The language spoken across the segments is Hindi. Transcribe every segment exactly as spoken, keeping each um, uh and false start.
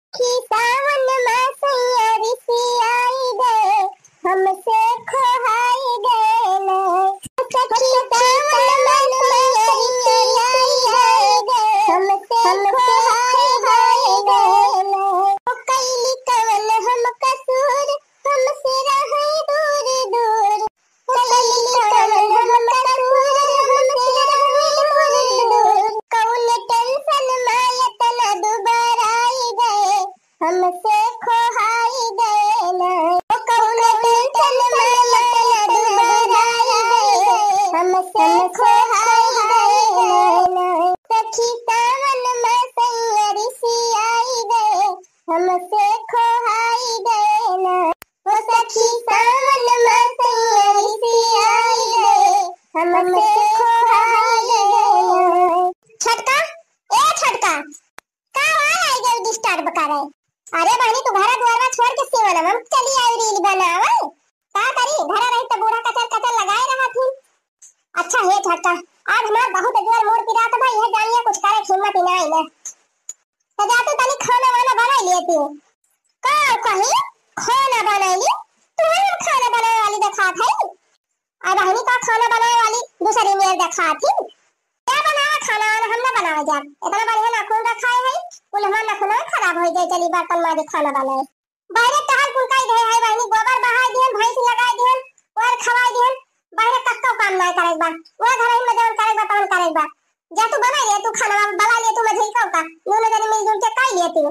सावन में सैयारी सी आई गए, हमसे खोहाई गए ना। सखी सावन में सैयारी सी आई गए, हमसे खोहाई गए ना। ओ कैली कवन हम कसूर, हमसे रहे दूर दूर। कैली कवन हम कसूर, हमसे रहे दूर दूर। कौन टेंशन में इतना दुबारा आई गए, हमसे खोहाई गए ना। ओ कौन टेंशन में इतना दुबारा आई गए, हमसे खोहाई गए ना। सखी सावन में सैयारी सी आई गए, हमसे खोहाई गए ना। ओ सखी सावन में सैयारी सी आई गए, हमसे खोहाई गए ना। छटका ए छटका का है जो डिस्टर्ब करे? अरे बहनी तू घरा द्वार छोड़ के सेवन हम चली आई रील बनावे का करी? घरा रही तो बूढ़ा कचर कचर लगाए रहा थी। अच्छा हे छटका आज हमार बहुत जोर मोड़ पिरा तो भाई है जानिए कुछ करे हिम्मत ही नहीं ना। तो जा तू तनी खाना वाला बना लिए तू का कही खाना बनाई तू हम खाना बनाने वाली देखा थी। आ बहनी का खाना बनाने वाली दूसरी मेर देखा थी। क्या बनावा खाना वाला हम ना बनावे जा इतना बढ़िया नाखून रखा है कुल हमार नाखून खराब हो जाए। चली बर्तन माजे खाना बनाए बाहर टहल कुलकाई दे है बहनी गोबर बहाई दिहन भैंस लगाई दिहन और खवाई दिहन बाहर कक्का काम ना करे बा वो घर ही में जवन करे बा तवन करे बा। जा तू बना ले तू खाना बना ले तू मझिल का का नून जरी मिलजुल के काई ले तू।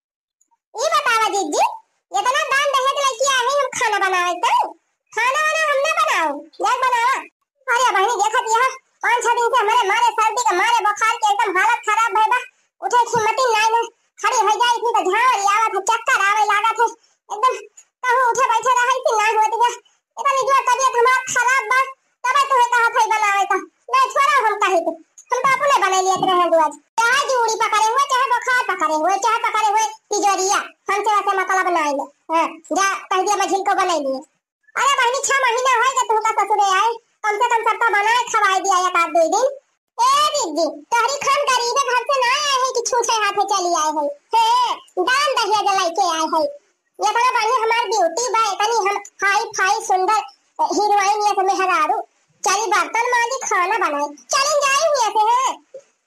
ई बतावा जीजी इतना दान दहेज लेके आए हम खाना बनावे तो खाना वाला हम ना बनाओ यार बनावा। अरे बहनी देखा दिया पांच छह दिन से हमारे मारे सर्दी के मारे बुखार के एकदम हालत खराब है बा। उठे हिम्मत ही नहीं है खड़ी हो जाई थी तो झाड़ी आवत है चक्कर आवे लागत है एकदम कहूं उठे बैठे रही थी ना होती है इतनी जो तबीयत हमार खराब बा तब तो है कहा था बनावे का नहीं छोड़ा हम कहे थे हम तो अपने बना लिए रहे दुआज चाहे जूड़ी पकड़े हुए चाहे बुखार पकड़े हुए चाहे पकड़े हुए तिजोरिया हमसे वैसे मतलब बनाए ले हां जा कह दिया मझिल को बना लिए। अरे बहनी छह महीना हो गए तू का ससुरे आए कम से कम सबका बनाए खवाई दिया एक आध दो दिन। ए दीदी तोहरी खान गरीब घर से ना आए हैं कि छूछे हाथे चली आए हैं हे दान दहेज लेके आए हैं। ये बड़ा बढ़िया हमार ब्यूटी बा इतनी हम हाई फाई सुंदर हीरोइन ये सब मेहरारू चली बर्तन मांजी खाना बनाए चली जाए हुए से है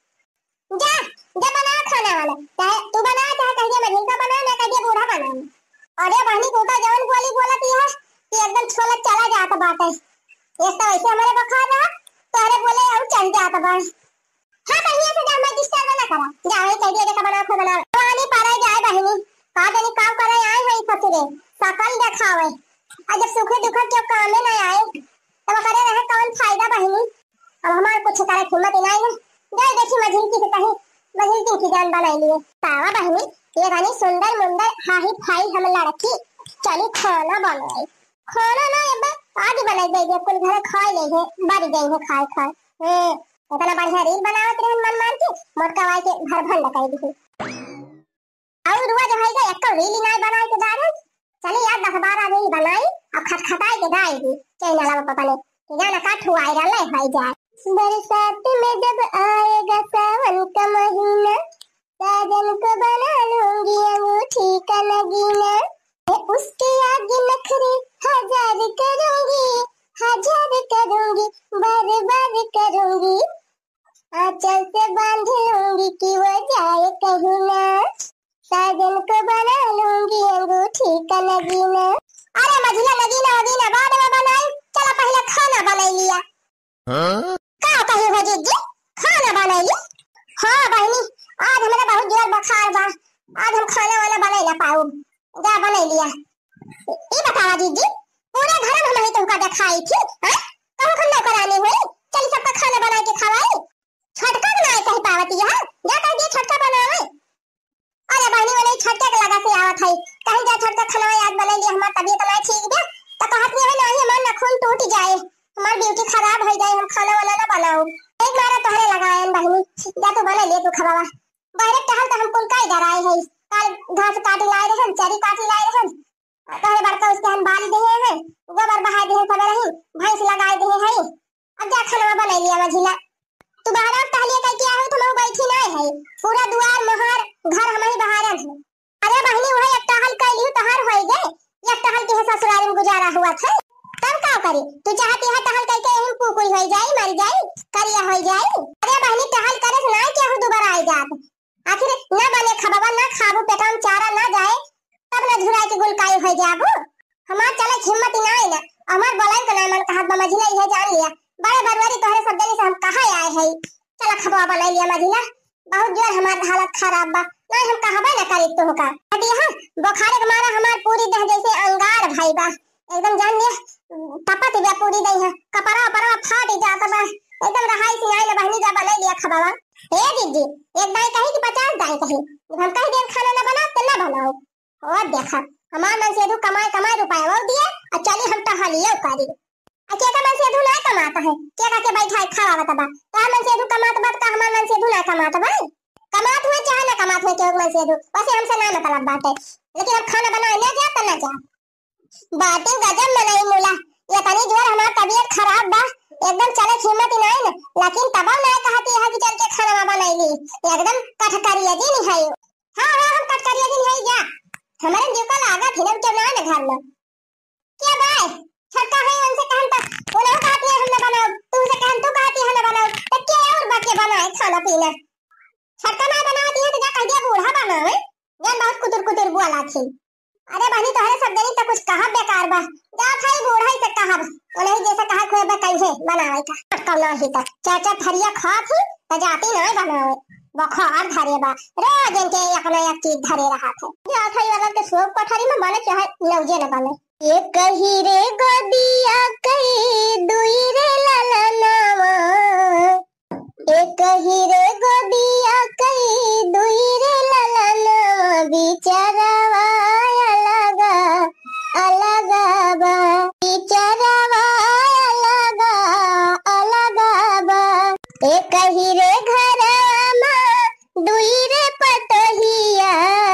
जा जा बना खाना वाला चाहे तू बना चाहे कहिए मझिल का बना ना कहिए बूढ़ा बना। अरे बहनी तू तो जवन बोली बोलती है कि एकदम छोला चला जाता बात है ये तो ऐसे हमारे बुखार रहा तोरे बोले और चल जाता बा। हां कहिए से जा मैं डिस्टर्ब ना करा जाए कहिए के बना खो बना पानी पारे जाए बहनी का देनी काम करे आए है ससुरे सकल देखावे आज सुखे दुख के काम में ना आए तब करे रहे कौन फायदा बहनी। अब हमार कुछ करे हिम्मत नहीं है जाए देखी मझिल की से कहीं मझिल की की जान बनाई लिए तावा बहनी ये रानी सुंदर मुंदर हाही फाई हम लड़की चली खाना बनाई खाना ना अब आज बनाई दे कुल घर खाए ले है बढ़ गई है खाए खाए हैं इतना बढ़िया रील बनावत रहे मन मान के मोटका वाई के भर भर लगाई दी और रुआ जो है एक रील नहीं बनाई के दारू चली यार दस बारह रील बनाई और खटखटाई के दाई दी चैनल वाला पता नहीं कि जाना का ठुआ वायरल है भाई जाए। बरसात में जब आएगा सावन का महीना साजन को बना लूंगी अंगूठी का नगीना उसके आगे नखरे हजार करूंगी हजार करूंगी बार बार करूंगी आंचल से बांध लूंगी कि वो जाए कहीं ना साजन को बना लूंगी अंगूठी का नगीना। अरे मझिला नगीना नगीना बाद में बनाई चलो पहले खाना बनाई लिया हाँ? का कही हो जीजी खाना बनाई ली। हाँ बहनी आज हमारा बहुत जोर बुखार बा आज हम खाना वाला बनाई ना पाऊ जा बना लिया। ये बतावा दीदी पूरे घर में हमें तुमका दिखाई थी हां कहूं खन्ना करानी हुई चली सबका खाना बना के खवाई छटका बनाए कहीं पावती है जा कह दिए छटका बनावे। अरे बहनी वाले छटके के लगा से आवत है कहीं जा छटका खाना आज बना लिया हमार तबीयत नहीं ठीक बा तो कहत नहीं है नहीं हमार नाखून टूट जाए हमार ब्यूटी खराब हो जाए हम खाना वाला ना बनाओ एक बार तोहरे लगाए बहनी जा तू बना ले तू खवावा बाहर टहल तो हम कुल का इधर आए है काल घास काट लाए रहे चरी काट लाए रहे तोहरे बड़का उसके हम बाल दे हैं गोबर बहा दे सब रही भैंस लगाए दे हैं अब जा खाना बना लिया मझिला तू बाहर टहलिए कह के आओ तो मैं बैठी नहीं है पूरा द्वार मोहर घर हम ही बहारन है। अरे होवत है तब का करी तू चाहती है टहल करके हम पुकुल हो जाई मर जाई करिया हो जाई अरे बहनी टहल करे ना क्या हो दोबारा आई जात आखिर ना बने खबाबा ना खाबू पेटा में चारा ना जाए तब ना झुराई के गुलकाई हो जाबू हमार चले हिम्मत ना है ना हमार बोलाई को ना मन कहा मझिला है जान लिया बड़े भरवारी तोहरे सब जने से हम कहां आए है चला खबा बना लिया मझिला बहुत जोर हमार हालत खराब बा ना हम कहबे ना करी तो का हटी हां बुखार के मारा हमार पूरी देह जैसे अंगार भाई बा एकदम जान लिया तपत बा पूरी देह है कपड़ा परवा फाट जात बा एकदम रहाई सिनाई ले बहनी जा बना लिया खबावा हे दीदी एक दाई कही कि पचास दाई कही हम कह देन खाना ना बना तो ना बनाओ और देखा हमार मन से दू कमाई कमाई रुपया वो दिए और चली हम टहलियो करी अके का मन से दू ना कमाता है के का के बैठा खावा बता तो मन से दू कमात बात का हमार मन से दू ना कमाता भाई कमात हुए चाहे ना कमात हुए के मन से दू वैसे हमसे ना मतलब बात है लेकिन अब खाना बनाने ना जा तो ना जा बातें गजब बनाई मुला ये तनी जोर हमार तबीयत खराब बा एकदम चले हिम्मत ही नहीं ना लेकिन तब ना कहती है कि चल के खाना बनाई ली एकदम कटकरिया जी नहीं है हां हां हम कटकरिया जी नहीं जा हमारे जीव का लागा थी ना चल ना घर में क्या भाई छक्का है उनसे कहन तक वो ना कहती है हमने बनाओ तू से कहन तू कहती है ना बनाओ तो क्या और बाकी बनाए खाना पीना छक्का ना बनाती है तो जा कह दिया बूढ़ा बनावे जान बहुत कुतुर कुतुर बोला थी अरे बहनी तोहरे सब जनी तो कुछ कहा बेकार बा जा थाई बूढ़ा ही से कहा उन्हें जैसा कहा कोई बा कहीं बनावे का कौन ही तक चाचा फरिया खा थी तो जाती ना बनावे बखार धरे बा रोज इनके अपना एक चीज धरे रहा था जा थाई वाला के सोप पठारी में बने चाहे लौजे न बने ये कही रे गोदिया कई दुई रे ललनावा एक ही रे गोदिया कई दुई रे ललनावा बिचारावा अलगा अलगा बा बिचारावा अलगा अलगा बा एक ही रे घरमा दुई रे पतहिया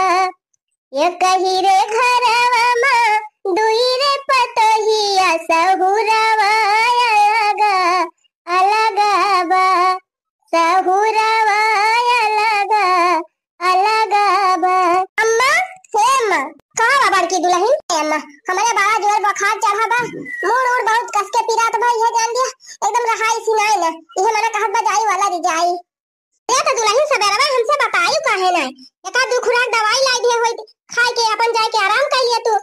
एक ही रे घरमा दुई रे पतहिया सहुरावा अलगा अलगा बा सहुरावा अलगा अलगा बा अम्मा हे अम्मा कहां बाबा की दुल्हन अम्मा हमारे बड़ा जोर बुखार चढ़ा बा मुंह और बहुत कस के पीरात भाई है जान दिया एकदम रहाई सिनाई ना ये मने कहत बा जाई वाला रिजाई ये तो दुल्हन सबेरवा हमसे बताई काहे ना एका दू खुराक दवाई लाई दिए होई खाए के अपन जाए के आराम कर लिया तू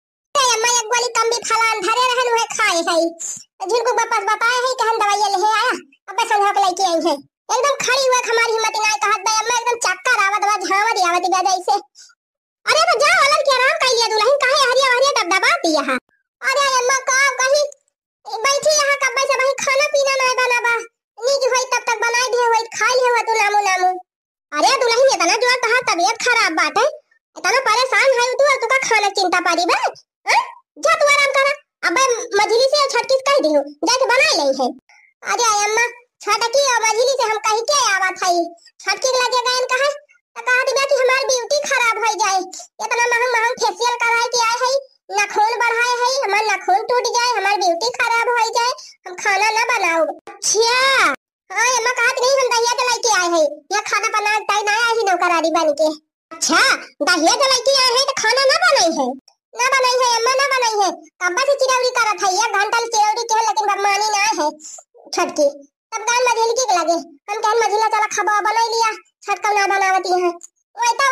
ए अम्मा एक गोली कम भी फलान धरे रहन है खाए है जिनको वापस बताए है कि हम दवाई ले आया अब समझा के लेके आई है एकदम खड़ी हुआ हमारी हिम्मत ना कहत बा अम्मा एकदम चक्कर आवत बा झावत आवत बा जैसे अरे तो जा वालन के आराम कर लिया दुल्हन काहे हरिया हरिया दबदबा दिया है अरे अम्मा का कहीं बैठी यहां कब से भाई खाना पीना ना बनाबा नीक होई तब तक बनाई दे होई खा ले हो तू नामो नामो अरे दुल्हन इतना जो तहां तबीयत खराब बाटे इतना परेशान है तू तू का खाना चिंता पारी बा हां जा तू आराम कर अब मझली से छटकी कह दियो जाके बना ले है अरे अम्मा छटकी और मझली से हम कहीं के आवत है छटकी लगे गए कहां तो कहा दिया कि हमारी ब्यूटी खराब हो जाए इतना महंग महंग फेशियल कराए के आए है नाखून बढ़ाए है हमार नाखून टूट जाए हमारी ब्यूटी खराब हो जाए हम खाना ना बनाओ अच्छा हां अम्मा कहत नहीं हम दहिया जलाई के आए हैं ये खाना बना ताई ना आई नौकरानी बन के अच्छा दहिया जलाई के आए हैं तो खाना ना बनाई है ना बनाई है अम्मा ना बनाई है कब से चिरौरी करत है एक घंटा चिरौरी के लेकिन बदमानी ना है छटकी तब गान मझेली के लगे हम कहन मझिला चला खबा बना लिया छटका ना बनावती है ओए तब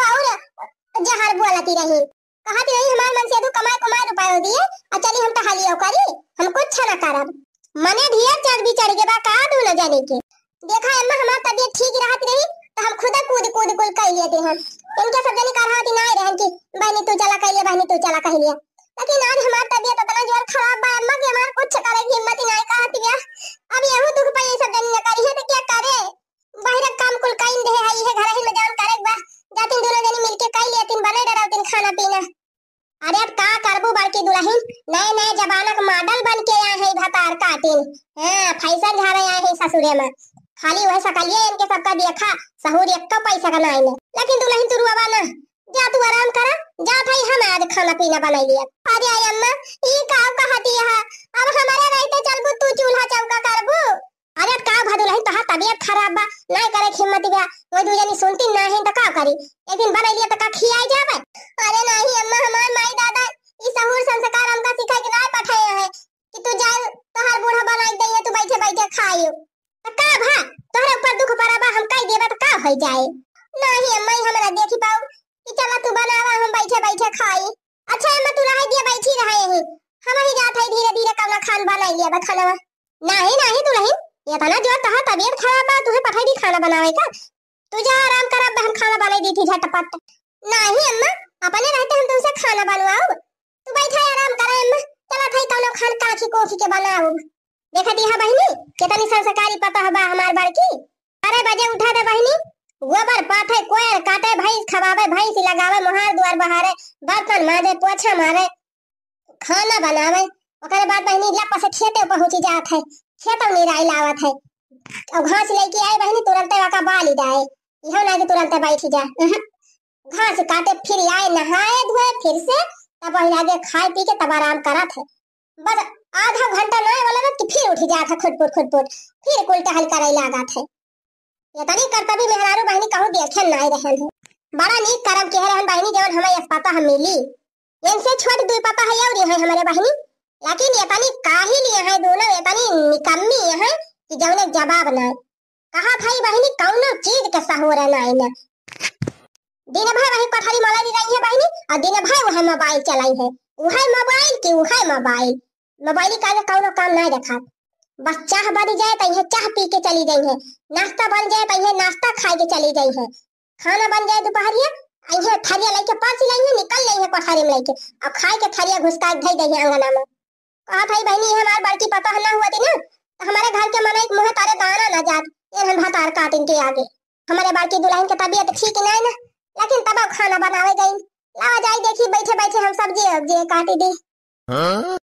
और जहर बोलती रही कहती रही हमार मन से दू कमाई कमाई रुपया दिए और चली हम टहलियो करी हम कुछ ना करब मने ढेर चढ़ भी चढ़ के बा का दू न जाने के देखा अम्मा हमार तबीयत ठीक रहत रही तो हम खुद कूद कूद कुल कर लेते हैं इनके सब जनी करहाती ना रहन की बहनी तू चला कह लिया बहनी तू चला कह लिया लेकिन आज हमार तबीयत इतना जोर खराब बा अम्मा के हमार कुछ करे की हिम्मत ही नहीं कहती है अब यहू दुख पे ये सब जनी न करी है तो क्या करे बाहर काम कुल काइन दे है ये घर ही में जान करे बा जातिन दोनों जनी मिलके कह लेतिन बने डरावतिन खाना पीना अरे अब का करबू बड़की दुल्हन नए नए जमाना का मॉडल बन के आए हैं भतार काटिन हां फैशन झारे आए हैं ससुरे में खाली वह सकलिए इनके सबका देखा सहूर एक तो पैसा का नहीं लेकिन दुल्हन तू रुआवा ना जा तू आराम करा जा भाई हम आज खाना पीना बना लिया अरे अम्मा ई का कहती है अब हमारे रहते चलबू तू चूल्हा चौका करबू अरे का भदुलहन तोहार तबीयत खराब बा नहीं करे हिम्मत बा वो दू जनी सुनती ना है तो का करी एक दिन बना लिया तो का खियाई जावे अरे नहीं अम्मा हमार माई दादा ई सहूर संस्कार हमका सिखाई के ना पठाए बैठे बैठे खाई। अच्छा अम्मा तू रह दिया बैठी रहे ही हम ही जात है धीरे धीरे कवना खान बना लिया बा खाना। नहीं नहीं तू नहीं ये तना जो तहा तबीयत खराब बा तुहे पठाई दी खाना बनावे का। तू जा आराम कर अब हम खाना बना दी थी झटपट। नहीं अम्मा अपने रहते हम तुमसे खाना बनवाओ तू बैठा आराम कर अम्मा। चला थाई कौनो खान काखी कोखी के बनाओ। देखा दी है बहनी कितनी संस्कारी पता है बा हमार बड़की। अरे बजे उठा दे बहनी गोबर पाथे कोयल काटे भैंस खवावे भैंस लगावे मोहार द्वार बहारे बर्तन माजे पोछा मारे खाना बनावे। ओकरे बाद बहनी लप से खेते पहुंची जात है खेतों निराई लावत है और घास लेके आई बहनी तुरंत वाका बाली जाए इहो ना कि तुरंत बैठ जा घास काटे फिर आए नहाए धोए फिर से तब वही आगे खाए पी के तब आराम करत है। बस आधा घंटा ना वाला कि फिर उठ जात है खुटपुट खुटपुट फिर कुल टहल करे लागत है। ये तनी कर्तव्य मेहरारू बहनी कहूं देखे नहीं रहन है बड़ा नीक करम के रहन बहनी जवन हमें इस पता हम मिली इनसे छोट दुई पता है और है हमारे बहनी लेकिन ये तनी काहे लिए है दोनों ये तनी निकम्मी है कि जवने जवाब ना कहा भाई बहनी कौनो चीज के सहोर ना है दिन भर वही पठारी मलाई रही है बहनी और दिन भर वह मोबाइल चलाई है वह मोबाइल की वह मोबाइल मोबाइल का कौनो काम नहीं रखा। बस चाह बन जाए तो यह चाह पी के चली गई है नाश्ता बन जाए तो यह नाश्ता खा के चली गई है खाना बन जाए दोपहरिया यह थरिया लेके पास लाई है निकल गई है पठारी में लेके और खाए के थरिया घुसका धई गई है अंगना में। कहा भाई बहनी हमार बड़की पता ना हुआ थी ना तो हमारे घर के मने मुँह तारे दाना न जात ये हम भातार काट इनके आगे हमारे बड़की दुल्हन की तबीयत ठीक नहीं ना लेकिन तब खाना बनावे गई लावा जाई देखी बैठे बैठे हम सब्जी सब्जी काटी दी। हाँ?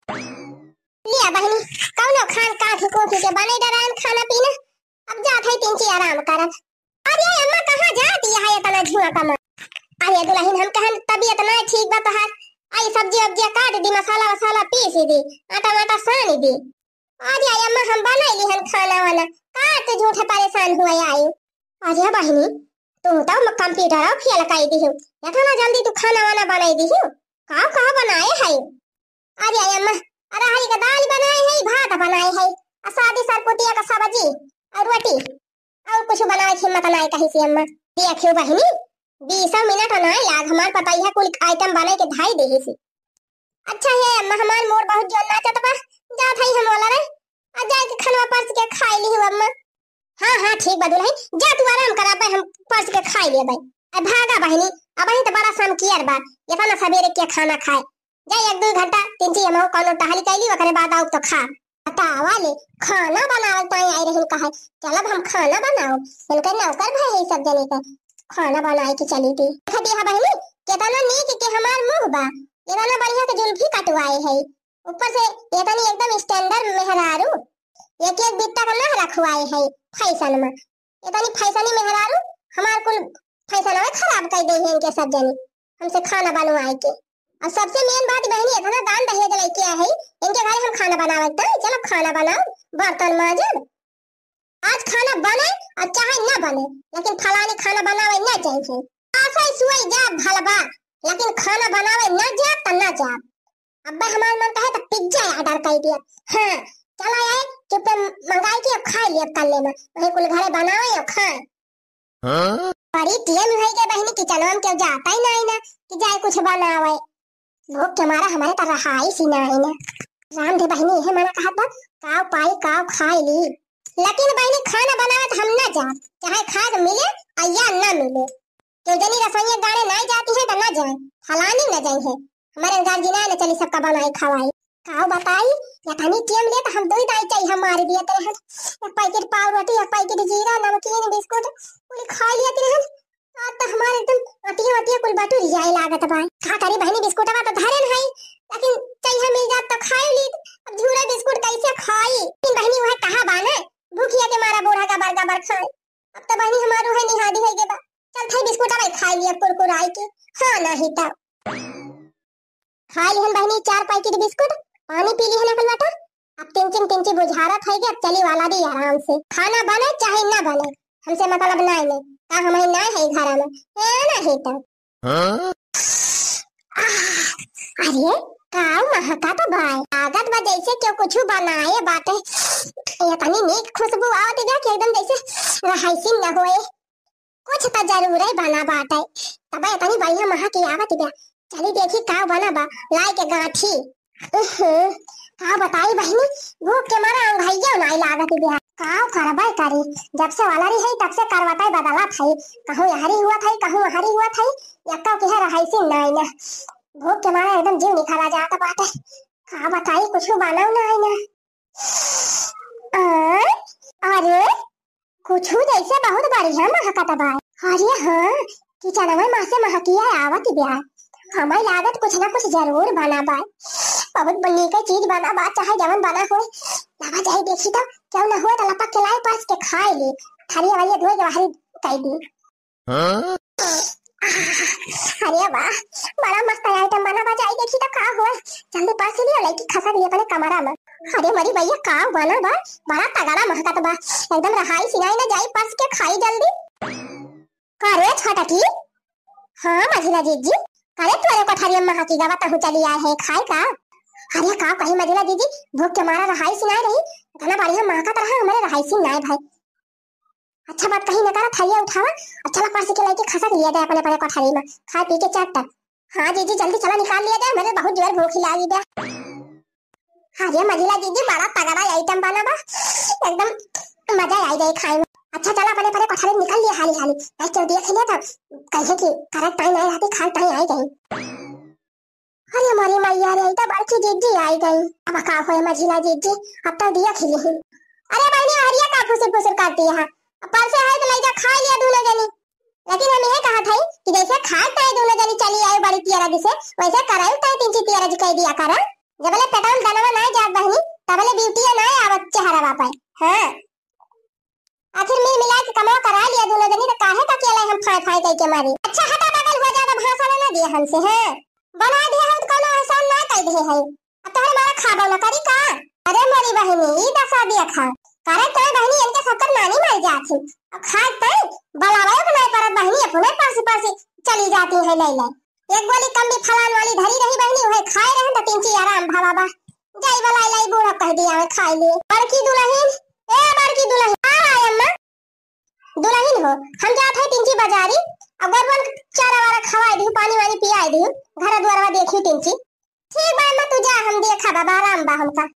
लिया बहनी कौनो खान काखी कोखी के बने डरान खाना पीना अब जात है तीन ची आराम करत। अरे अम्मा कहां जाती है इतना झुआ कमा। अरे दुल्हन हम कहन तबीयत ना ठीक बा तहार आई सब्जी अब्जी काट दी मसाला वसाला पीस दी आटा वाटा सान दी। अरे अम्मा हम बना ली हन खाना वाला काट झूठे परेशान हुए आई। अरे बहनी तू तो कंप्यूटर और फेल कर दी हो इतना जल्दी तू खाना वाला बनाई दी हो का का बनाए है। अरे अम्मा अरहर का दाल बनाए है भात बनाए है और सादी सरपुतिया का सब्जी और रोटी और कुछ बनाए हिम्मत नहीं कही सी अम्मा देखियो बहनी बीस मिनट ना लाग हमार पता है कुल आइटम बनाए के ढाई दे सी। अच्छा है अम्मा हमार मोर बहुत जोन नाचत बा जा थई हम वाला रे आ जाए के खाना परस के खाई ली अम्मा। हां हां ठीक बा दुल्हन जा तू आराम कर अब हम परस के खाई ले भाई अब भागा बहनी अब ही तो बड़ा शाम कियर बा इतना सवेरे के खाना खाए जा एक दो घंटा तीन ची हम कोनो टहली कैली ओकरे बाद आउ तो खा बतावा ले खाना बनावल तो आई रही कहे चलब हम खाना बनाओ इनके नौकर भाई है सब जने का खाना बनाए के चली थी खदी है बहनी केतना नीक के हमार मुंह बा इतना बढ़िया के जुल्फी कटवाए है ऊपर से इतनी एकदम स्टैंडर्ड मेहरारू एक एक बिट्टा का ना रखवाए है फैशन में इतनी फैशनी मेहरारू हमार कुल फैशन में खराब कर दे है इनके सब जने हमसे खाना बनवाए के। और सबसे मेन बात बहनी इतना दान दहेज लेके आए है इनके घर हम खाना बनावत है चलो खाना बनाओ बर्तन मांजो आज खाना बने और चाहे ना बने लेकिन फलानी खाना बनावे ना चाहिए आफै सुई जा भलबा लेकिन खाना बनावे ना जा त ना जा। अब्बा हमार मन कहे तो पिज्जा ऑर्डर कर दिया हां चला आए चुप मंगाई के खा लिया कल ले में वही कुल घरे बनावे और खाए। हां बड़ी टीएम है के बहनी किचन में क्यों जाता ही नहीं ना कि जाए कुछ बनावे भूख के मारा हमारे तो रहाई सी नहीं ना राम दे बहनी है मना कहा था काव पाई काव खाई ली लेकिन बहनी खाना बनावत हम ना जा चाहे खाद मिले या ना मिले क्यों जनी रसोई गाने नहीं जाती है तो ना जाए फलानी ना जाए है हमारे गार्जियन ने चली सबका बनाई खवाई काव बताई या थानी टीएम ले तो हम दो ही दाई चाहिए हमारे दिया तेरे एक पैकेट पाव रोटी एक पैकेट जीरा नमकीन बिस्कुट पूरी खा लिया तेरे आज तो हमारे एकदम अतिया अतिया कुल बाटू रिजाई लागत बा का करी बहनी बिस्कुट बा तो धरन है लेकिन चाहिए मिल जात तो खाई ली अब झूरा बिस्कुट कैसे खाई इन बहनी वह कहां बाने भूखिया के मारा बूढ़ा का बर्गा बर खाए अब तो बहनी हमारो है निहादी है के बा चल थाई बिस्कुट बा खा लिया कुरकुराई के हां नहीं तो खा ली हम बहनी चार पैकेट बिस्कुट पानी पी ली है ना बेटा अब टेंशन टेंशन बुझारत है कि अब चली वाला दी आराम से खाना बने चाहे ना बने हमसे मतलब नहीं नहीं का हमें ना है घर में है ना है तो हां अरे काऊ महका तो भाई आगत बा जैसे क्यों कुछ बनाए बाटे ये तनी नीक खुशबू आवत है कि एकदम जैसे रहाइसिन न होए कुछ तो जरूर है बना बाटे। तबे इतनी बढ़िया महा की आवत बे। चली देखी का बना बा लाई के गाठी। उहु, का बताई बहनी भूख के मारा अंघैया नहीं लागत बे। का करबे करी जब से वाला रही है तब से करवाता बदला थाई। कहूं यहरी हुआ थाई कहूं हरी हुआ थाई यक्का के रहाई सी नहीं ना। भूख के मारा एकदम जीव निकला जाता बाटे। का बताई कुछ बनाऊ नहीं ना। अरे कुछ जैसे बहुत बढ़िया महकत बा। अरे हाँ किचन में माँ से महकिया आवत ब्याह। हमें लागत कुछ ना कुछ जरूर बना बा। बहुत बनी का चीज बना बा चाहे जवन बना हो लगा जाए देखी तो क्यों ना हो तो लपक के लाई पास के खाए ली थाली वाली धोए के बाहर कह दी। हाँ? अरे वाह बड़ा मस्त आइटम बना बा जाए देखी तो का हुआ जल्दी पास लियो लड़की खसा दिए अपने कमरा में। अरे मरी भैया का बना बा बड़ा तगड़ा महकत बा एकदम रहाई सिनाई ना जाई पास के खाई जल्दी। करे छोटा की हाँ मझिला जीजी करे तोरे कोठरिया में महकी गवा तो चली आए है खाए का। अरे का कहीं मझिला जीजी भूख के मारा रहाई सिनाई रही इतना बढ़िया महकत रहा हमारे रहाई सिनाई भाई। अच्छा बात कहीं न करा थालिया उठावा और चला पास के लेके खसा लिया जाए अपने अपने कोठरी में खा पी के चट तक। हाँ जीजी जल्दी चला निकाल लिया जाए मेरे बहुत जोर भूख लगी बे। अरे मझिला जीजी बड़ा तगड़ा आइटम बना बा एकदम मजा आई जाए खाए में। अच्छा चला अपने अपने कोठरी निकल लिया हाली हाली नहीं तो देख लिया तब कैसे की करेक्ट टाइम आई रहती खाल टाइम आई गई। अरे हमारी मैया रे तो बड़की जीजी आई गई। अब का होए मझिला जीजी अब तो दिया खिली। अरे बहनी हरिया का फुसुर फुसुर करती है पर से है तो ले जा खा लिया दोनों जनी। लेकिन हम ये कहा था कि जैसे खाए ताए दोनों जनी चली आए बड़ी तियारा जिसे वैसे कराई ताए तीन ची तियारा जी कह दिया करा जबले पेटाउल दानवा ना जात बहनी तबले ब्यूटी ना आवत चेहरा बापा। हां आखिर में मिला के कमा करा लिया दोनों जनी तो काहे का केला हम फाय फाय कह के मारी। अच्छा हटा बगल हो ज्यादा भाषण ना दिया हमसे है बना दिया हम कोनो एहसान ना कह दे है अब तोहरे मारा खाबो ना करी का। अरे मेरी बहनी ई दसा दिया खा करे तो बहनी इनके सबकर नानी मर जाती अब खाए तई बलावे को नहीं परत बहनी अपने पास पास चली जाती है ले ले एक गोली कम भी फलान वाली धरी रही बहनी वही खाए रहे तो तीन ची आराम भावा बा जाई वाला लाई बूढ़ा कह दिया है खाए ले। बड़की दुल्हन ए बड़की दुल्हन आ आय अम्मा दुल्हन हो हम जात है तीन ची बाजारी अब गरबन चारा वाला खवाई दी पानी वाली पियाई दी घर द्वारवा देखी तीन ची ठीक बा अम्मा तू जा हम देखा बाबा आराम बा हमका।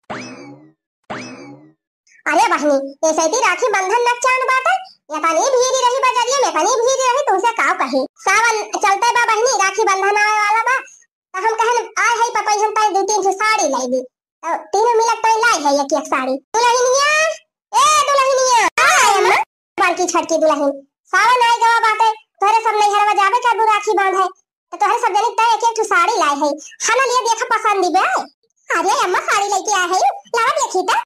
अरे बहनी ऐसे ही राखी बंधन न चांद बात है या पानी भीरी रही बाजारिया में पानी भीरी रही तुमसे काव कही सावन चलते बा बहनी राखी बंधन आए वाला बा तो हम कहन आए है पपई हम ताई दो तीन से साड़ी लाई दी तो तीनों मिलक तो लाई है एक एक साड़ी। दुल्हनिया ए दुल्हनिया आय अम्मा बड़की छटकी दुल्हन सावन आए गवा बाटे तोरे सब नहीं हरवा जाबे का राखी बांध है तो तोरे सब जने ताई एक एक साड़ी लाई है खाना लिए देखा पसंद दिबे। अरे अम्मा साड़ी लेके आ है लावा देखी ता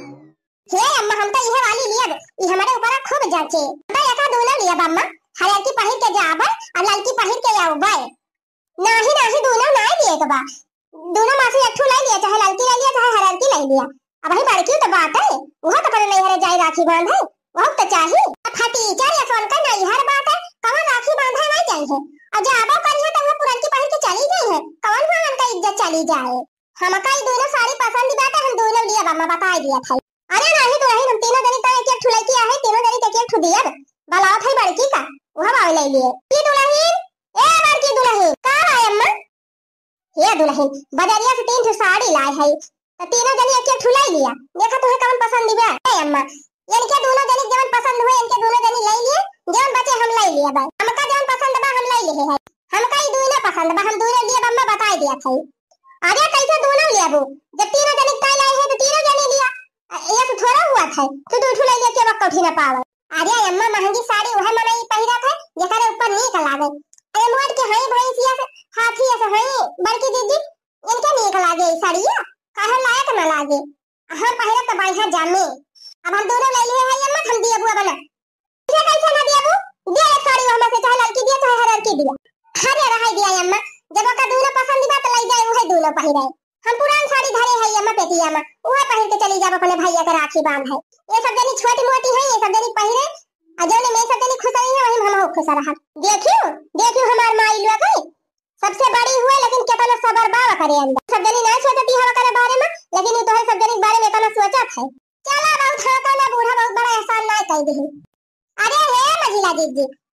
हे अम्मा हम तो यह वाली लिया ये हमारे ऊपर खूब जाचे तो एका दोनों लिया अम्मा हरियर की पहिर के जाबे और लाल की पहिर के आउबे नाही नाही दोनों ना लिए के बा दोनों मासे एक ठो ले लिया चाहे लाल की ले लिया चाहे हरियर की ले लिया। अब भाई बड़की तो बात है वो तो पर नहीं हरे जाई राखी बांध है वो तो चाहिए फटी चार या सोन का नहीं हर बात है कहां राखी बांधे नहीं चाहिए और जाबो करिए तो वो पुरन की पहिर के चली गई है कौन हो हमका इज्जत चली जाए। हम का दोनों साड़ी पसंद बात हम दोनों लिया अम्मा बता दिया था। अरे नहीं तो नहीं हम तीनों जनी तो एक एक ठुलाई की है तीनों जनी एक एक ठु दिया बलाओ थाई बड़की का वह बाव ले लिए की दुल्हन ए बड़की दुल्हन का आय अम्मा ये दुल्हन बाजारिया से तीन ठु साड़ी लाई है तो तीनों जनी एक एक ठुलाई लिया देखा तुम्हें कौन पसंद दिबे ए अम्मा इनके दोनों जनी जवन पसंद हुए इनके दोनों जनी ले लिए जवन बचे हम ले लिए बा हमका जवन पसंद बा हम ले लिए है हमका ई दोनों पसंद बा हम दोनों लिए अम्मा बता दिया था। अरे कैसे दोनों लिया वो जब तीनों जनी ताई लाई है तो तीनों जनी लिया ये तो थोड़ा हुआ था तू दो ठुलाई लेके वक्त उठी ना पावे। अरे अम्मा महंगी साड़ी वह मने पहिरा था जेकरे ऊपर नीक लागे अरे मोट के हई भैंसिया से हाथी से हई बड़की दीदी इनके नीक लागे साड़िया काहे लायक ना लागे हम पहिरा तो बढ़िया जामे अब हम दोनों ले लिए है अम्मा हम दिया बुआ बना ये कैसे ना दिया बु दे साड़ी हम से चाहे लड़की दिया चाहे हरर की दिया अरे रह दिया अम्मा जब का दोनों पसंद बात ले जाए वही दोनों पहिरे हम पुरान साड़ी धरे है अम्मा पेटिया में वो पहन के चली जाब अपने भैया के राखी बांध है ये सब जनी छोटी मोटी है ये सब जनी पहिरे आ जने में सब जनी खुश है वही हम हो खुश रहा। देखियो देखियो हमार माई लोग है सबसे बड़ी हुए लेकिन कितना सबर बावा करे अंदर सब जनी नहीं सोचती हवा करे बारे में लेकिन तो है सब जनी बारे में इतना सोचा है चला बहुत हाथा ना बूढ़ा बहुत बड़ा एहसान ना कह दे। अरे हे मझिला दीदी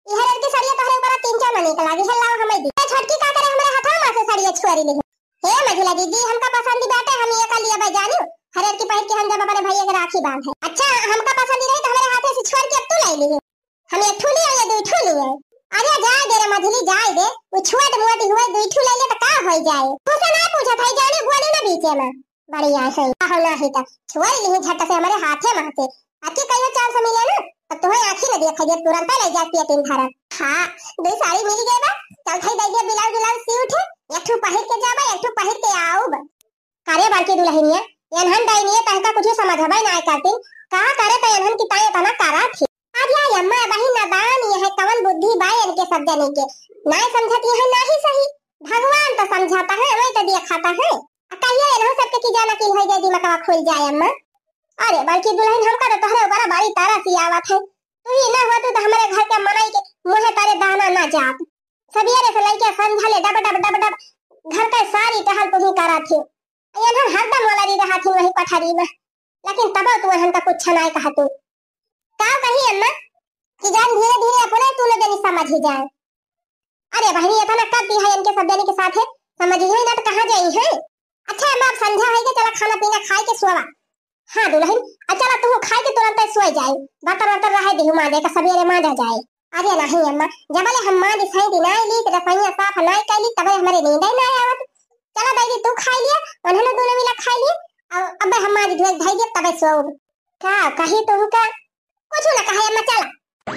इहर के सड़िया तोहरे ऊपर तीन चार मनी के लागी हल्ला हमें दी छोटकी का करे हमरे हाथ में से सड़िया छुरी ली हे मझिला दीदी हमका पसंद बाटे हम ये का लिया भाई जानो हरे की पहन के हम जब अपने भैया के राखी बांध है अच्छा हमका पसंद नहीं तो हमारे हाथ से छोड़ के तू ले ली हम एक ठुली है दो ठुली है अरे जाए दे रे मझिली जाए दे वो छोट मोटी हुए दो ठुली ले तो का हो जाए तुसे ना पूछा भाई जाने बोली ना बीच में बढ़िया सही हो ना ही तक छोड़ ली झट से हमारे हाथे में से आके कहियो चांस मिले ना अब तुम्हें आंखी न देखा जे तुरंत ले जाती है तीन धारा हां दो साड़ी मिल गई बा चल भाई दे बिलाउज बिलाउज सी उठे एक ठो पहिर के जाबा एक ठो पहिर के आओ बा कारे बार के दुल्हनिया यनहन डाइनिए तहका कुछ समझबै ना करती का करे त यनहन की ताए तना करा थी आज या अम्मा बहिन नादान ये है कवन बुद्धि बाई इनके सब जने के ना समझती है ना ही सही भगवान तो समझाता है वही तो दिखाता है कहिए इन्हों सबके की जाना की है जे दिमाग खुल जाए अम्मा अरे बल्कि दुल्हन हमका तो तोहरे बड़ा बड़ी तारा सी आवत है तू ही ना हो तो हमारे घर के मनाई के मुहे तारे दाना ना जात सवेरे से लइके संझा ले डब डब डब डब घर के सारी टहल तू ही करा थी ये ना हरदम वाला री रहा थी वही पठारी में लेकिन तब तू हम का कुछ नहीं कहा तू का कही अम्मा कि जान धीरे धीरे अपने तू लोग नहीं समझ ही जाए अरे बहनी इतना कर दी है इनके सब जने के साथ है समझ ही ना तो कहां जाई है अच्छा अम्मा अब संध्या है के चला खाना पीना खाए के सोवा हां दुल्हन अच्छा तू खाए के तुरंत सो जाए बटर बटर रहे देहु मां दे का सवेरे मां जा जाए अरे नहीं अम्मा जबले हम मां दिखाई दिनाई ली तो रसोईया साफ नहीं कैली तबे हमारे नींद ही ना आवत चला दादी तू खा लिया उन्होंने दोनों मिला खा लिए अब अब हम मां दी भाई दे तबे सो का कही तो का कुछ ना कहे अम्मा चला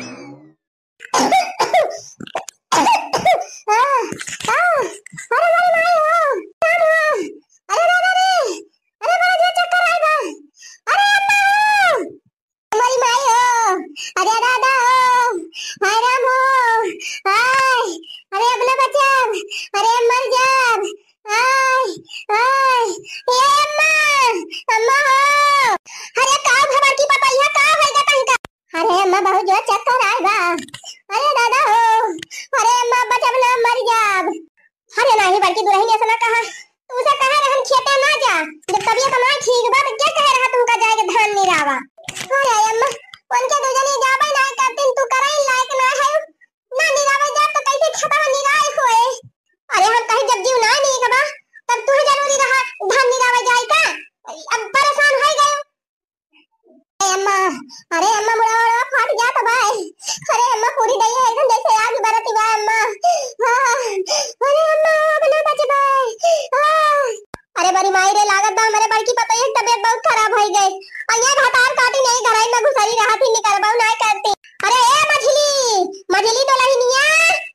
अरे मेरी मां अरे अरे अरे बड़ा जो चक्कर आएगा अरे अम्मा हमारी माई हो अरे दादा हो हाय राम हो हाय अरे अपना बच्चा अरे मर जा हाय हाय ये अम्मा अम्मा हो अरे काऊ भवर की पपैया का होएगा तंका अरे अम्मा बहुत जो चक्कर आएगा अरे दादा हो अरे अम्मा बच्चा ना मर जा अरे नहीं बल्कि दुल्हन ऐसा ना कहा उसे कहे हम खेते ना जा जब तबीयत ना ठीक बा तो क्या कहे रहा तुमका जाएगा धान निरावा अरे अम्मा उनके दो जने जाबे ना करते तू करई लायक ना है ना निरावा जा तो कैसे खाता निराय होए अरे हम कहे जब जीव ना नहीं कबा तब तू जरूरी रहा धान निरावा जाए का अब परेशान हो गए अरे अम्मा अरे अम्मा मुड़ा फट जा तो भाई अरे अम्मा पूरी दई है एकदम जैसे आग बरती बा अम्मा अरे अम्मा बना बच भाई अरे बड़ी माई रे लागत बा हमारे बड़की पता है तबीयत बहुत खराब हो गई और ये भातार काटी नहीं घराई में घुसरी रहा थी निकर बाऊ नहीं करती अरे ए मछली मछली तो लहीनिया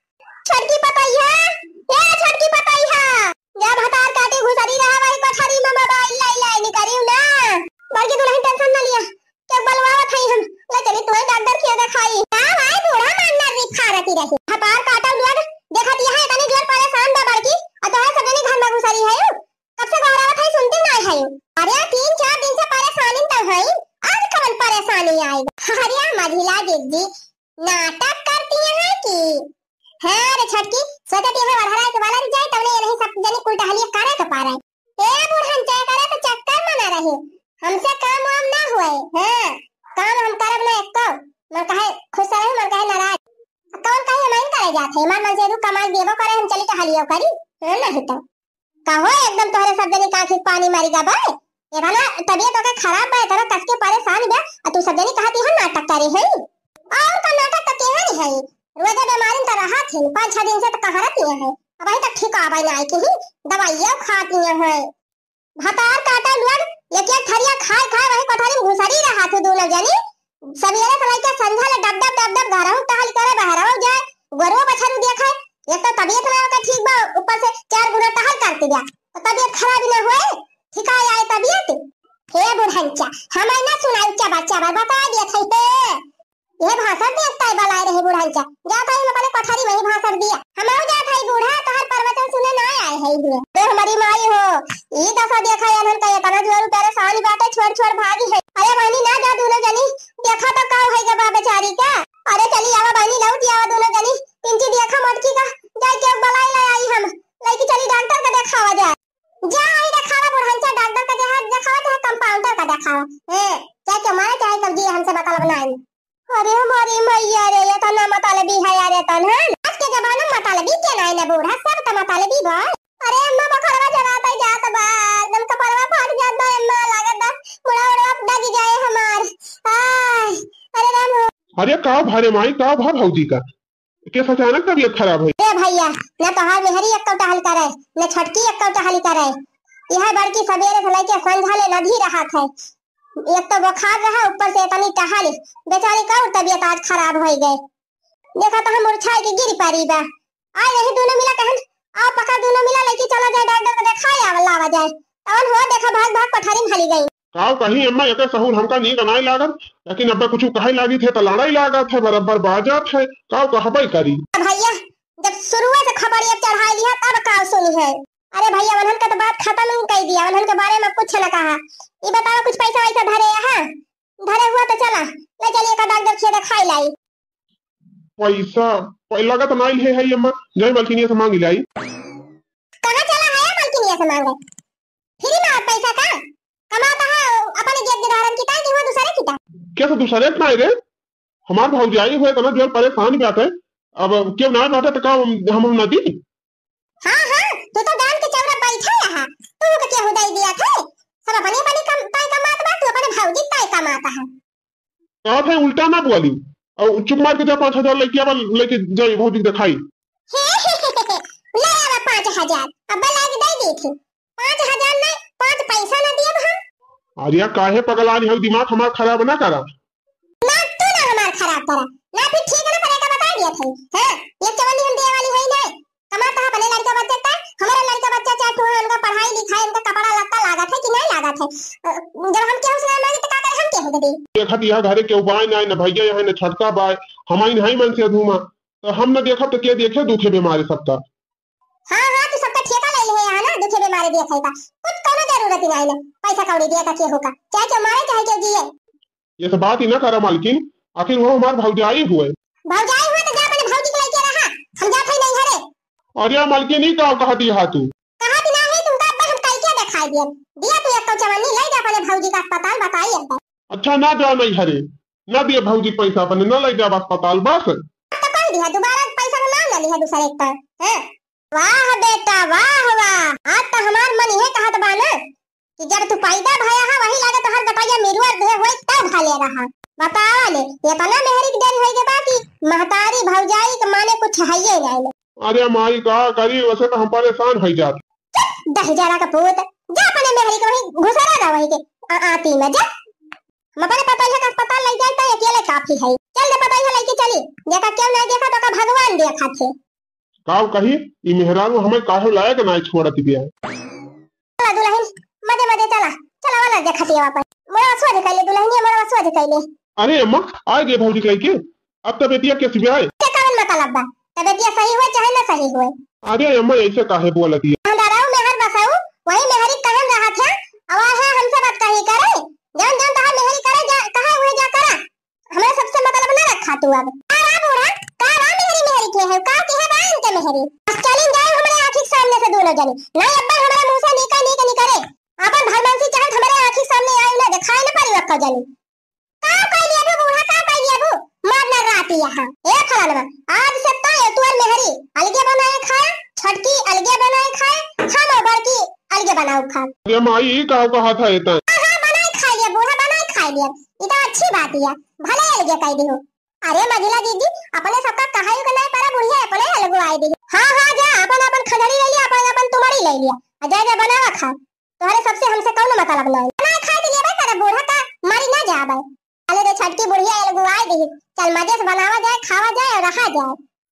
छटकी पतैया ए छटकी पतैया जा भातार काटी घुसरी रहा वही कोठरी में बाबा इल्ला इल्ला निकरियो ना बड़की दुल्हन टेंशन ना लिया के बलवावत है हम ले चली तोय डॉक्टर के दिखाई का भाई बूढ़ा मानना रिखा रखी रही भातार काटा लग देखत यहां तने जोर परेशान बा बड़की और तोहे सब जने घर में घुसरी है कब से गौरव है सुनती ना है अरे तीन चार दिन से परेशानी तो है आज कौन परेशानी आएगा अरे मझिला दीदी नाटक करती है कि है रे छटकी सोचती है बढ़ा के वाला जाए तब ये नहीं सब जने कुल टहलिए करे तो पा रहे ए बुढ़न चाहे करे तो चक्कर मना रहे हमसे काम वाम ना हुए हां काम हम करब ना एको मैं कहे खुश रहे मैं कहे नाराज कौन कहे मैं करे जाते मन मन से रू कमाई देबो करे हम चली टहलियो करी है नहीं तो कहो एकदम तोहरे सब जने कांख पानी मारी गा भाई ये वाला तबीयत तो खराब है तेरा कस के परेशान बे और तू सब जने कहती है नाटक करे है और का नाटक तो के नहीं है रोज बीमारी तो रहा थी पांच छह दिन से तो कहां रहती है अब अभी तक ठीक आवे ना आई की दवाइयां खाती है भातार काटा लग एक एक थरिया खाए खाए वही कोठरी में घुसरी रहा थे दोनों जने सवेरे से लेके संझा ले डब डब डब डब घरहु टहल करे बहरहु जाए गोरो बछरू देखे एक तो तबीयत ना का ठीक बा ऊपर से चार गुना टहल करते जा तो तबीयत खराब ना होए ठीक आए तबीयत हे बुढ़ंचा हमें ना सुनाई क्या बच्चा बार बता दिया थे पे ये भाषण देखता है बलाए रहे बुढ़ंचा जाता है अपने कोठरी वही भाषण दिया हम आओ जाता है बूढ़ा तो हर प्रवचन सुने ना आए है इधर तो हमारी माई हो ये दफा देखा है अनन का ये तना जोर परेशान बाटे छोड़ छोड़ भागी है अरे बहनी ना जा दोनों जनी देखा तो का है जब बेचारी का अरे चली आवा बहनी लौट आवा दोनों जनी पिंची देखा मटकी का जाए के बलाई ले आई हम लेके चली डॉक्टर का दिखावा जाए जा आई दिखावा बुढ़ंचा डॉक्टर का जहां दिखावा चाहे कंपाउंडर का दिखावा है चाहे के मारे चाहे कब जी हमसे बकल बनाई अरे हमारी मैया रे, ये तो ना मतलबी है यार, ये तो ना आज के जमाने में मतलबी के नहीं ना बूढ़ा, सब तो मतलबी बा। अरे अम्मा बखरवा जराता जात बा, एकदम कपड़वा फाट जात बा अम्मा, लागत बा मुड़ा उड़ा दग जाए हमार। आय अरे राम। अरे का भारे माई, का भा भौजी का कैसे अचानक तबीयत खराब है? ए भैया, ना तो हर मेहरी एक कौटा हल करे, ना छटकी एक कौटा हल करे, यह बड़की सवेरे से लेके संझा ले नधी रहा था। एक तो बुखार रहा, ऊपर से इतनी टहली, बेचारी का तबीयत आज खराब हो गई। देखा तो हम मुरझाए के गिर पड़ी बा। आए नहीं दोनों मिला कहन, आओ पका दोनों मिला लेके चला जाए डॉक्टर को दिखाए आवा लावा जाए। तवन हो देखा भाग भाग पठारी में हली गई। काव कहीं अम्मा एक सहूर हमका नी गनाई लागत, लेकिन अब्बा कुछ कहे लागी थे तो लड़ाई लागत है, बराबर बाजात है। काव कहबई करी भैया, जब शुरू से खबर ये चढ़ा लिया तब काव सुनी है। अरे भैया वनहन का तो बात खत्म ही कर दिया, वनहन के बारे में कुछ न कहा। ये बताओ कुछ पैसा वैसा धरे यहाँ धरे हुआ तो चला ले चलिए का डॉक्टर खेत खाई लाई। पैसा लगत नहीं है, है अम्मा जय मलकिनिया से मांग लाई। कहाँ चला है मलकिनिया से मांगे? फ्री में पैसा का कमाता है अपने जेब के धारण की ताकि वो दूसरे की ता कैसे दूसरे ना रे? हमार भौजाई हुए तो ना जो परेशान बात है, अब क्यों ना बात है तो का हम हम नदी। हां हां तू तो दान के चौरा बैठा रहा, तू को क्या हुदाई दिया था? सब अपने अपने कम ताई कमाता बा, तू अपने भौजी ताई कमाता है। कहा था उल्टा ना बोली और चुप मार के जा पांच हजार लेके अब लेके जाई भौजी दिखाई। ले आवा पांच हजार, अब लाग दे दी थी पांच हजार नहीं, पांच पैसा ना दिए भा। अरे काहे पगलानी है, दिमाग हमारा खराब ना करा ना, तू ना हमार खराब करा ना, फिर ठीक है ना पड़ेगा बता दिया था। हां ये चवली हम दे वाली है नहीं, कमाता है अपने लड़का बच्चा का, हमारा लड़का बच्चा चाहे तू है, उनका पढ़ाई लिखाई उनका कपड़ा लत्ता लागत है कि नहीं लागत है? जब हम केहू से मांगे तो का करे, हम केहू दे देखत यह घरे के उपाय नहीं ना भैया, यहाँ न छटका बाय हमारी नहीं मन से धूमा, तो हम न देखब तो के देखे दुखे बीमारी सबका। हां हां तू सबका ठेका ले ले है ना, दुखे बीमारी देखे का कुछ कोनो जरूरत ही नहीं ना, पैसा कौड़ी दिया का के होगा, चाहे के मारे चाहे के जिए। ये सब बात ही ना करा मालकिन, आखिर वो हमार भौजाई हुए। भौजाई हुए तो जा अपने भौजी के लेके रहा, हम जात है नहीं घरे। अरे मालकिन ही का कहती हा तू? कहा बिना है तुमका अब हम कई क्या दिखाई दिया दिया तू एक तो चवन्नी ले जा अपने भौजी का अस्पताल बताई अब। अच्छा ना जा नहीं हरे ना दिए भौजी पैसा अपने न ले जा अस्पताल बस। तो कह दिया दोबारा पैसा का नाम ना लिया दूसरे एक पर। हैं वाह बेटा वाह वाह, आज तो हमार मन ये कहत बा ना कि जब तू पैदा भया है वही लागे तो हर दपाया मेरुआ दे होई तब भाले रहा। बताओ ले ये तो ना मेहरी की देरी होई के बाकी महतारी भौजाई के माने कुछ है ही नहीं। अरे माई का करी, वैसे तो हम परेशान हो जाते। दह हजार का पूत जा अपने मेहरी को वही घुसरा ना वही के आ, आती में जा हम अपने पतैया का अस्पताल ले जाए तो अकेले काफी है। चल दे पतैया लेके चली, देखा क्यों नहीं देखा तो का भगवान देखा थे। काव कही ई मेहरान हमें काहे लायक ना छोड़ती बिया। चला दुल्हन मजे मजे चला चला वाला देखती है वापस मोरा स्वाद कैले दुल्हन मोरा स्वाद कैले। अरे अम्मा आ गए भौजी के लेके, अब तब बेटिया कैसे भी आए? क्या कारण मतलब बा तबेतिया सही हुए चाहे ना सही हुए। अरे अम्मा ऐसे काहे बोलती है? अंधाराऊ मेहर बसाऊ वही मेहरी कहन रहा था, अब है हमसे बात कही करे जान जान तो मेहरी करे जा कहा हुए जा करा, हमें सबसे मतलब ना रखा तू। अब कारा बूढ़ा कारा मेहरी मेहरी के है का के है बान के मेहरी बस चलिन जाए हमारे आंखी के सामने से दोनों जने नहीं अब्बा हमारे मुंह से निका निका नहीं करे, अपन भरमानसी चाहत हमारे आंखी के सामने आए ना दिखाए ना पारी रखा जने का कह लिया बू बूढ़ा का कह लिया बू मारना रात यहां ए फलाना आज से तो तू और मेहरी अलगे बनाए खाए, छटकी अलगे बनाए खाए, हम और बड़की अलगे बनाओ खा। अरे माई ई का कहा था इतना? हां बनाए खा लिया बूढ़ा बनाए खा लिया, ये तो अच्छी बात है भले अलगे कह दी हो। अरे मझिला दीदी अपने सबका कहाई के नहीं पारा बुढ़िया अपने अलग आई दी। हां हां जा अपन अपन खजड़ी ले लिया, अपन अपन तुम्हारी ले लिया आ जा जा बनावा खा, तोहरे सबसे हमसे कौन मतलब नहीं बनाए खा के लिए भाई कर बूढ़ा का मारी ना जा भाई। अरे रे छटकी बुढ़िया अलग आई दी, चल मजे से बनावा जाए खावा जाए और रहा जाए।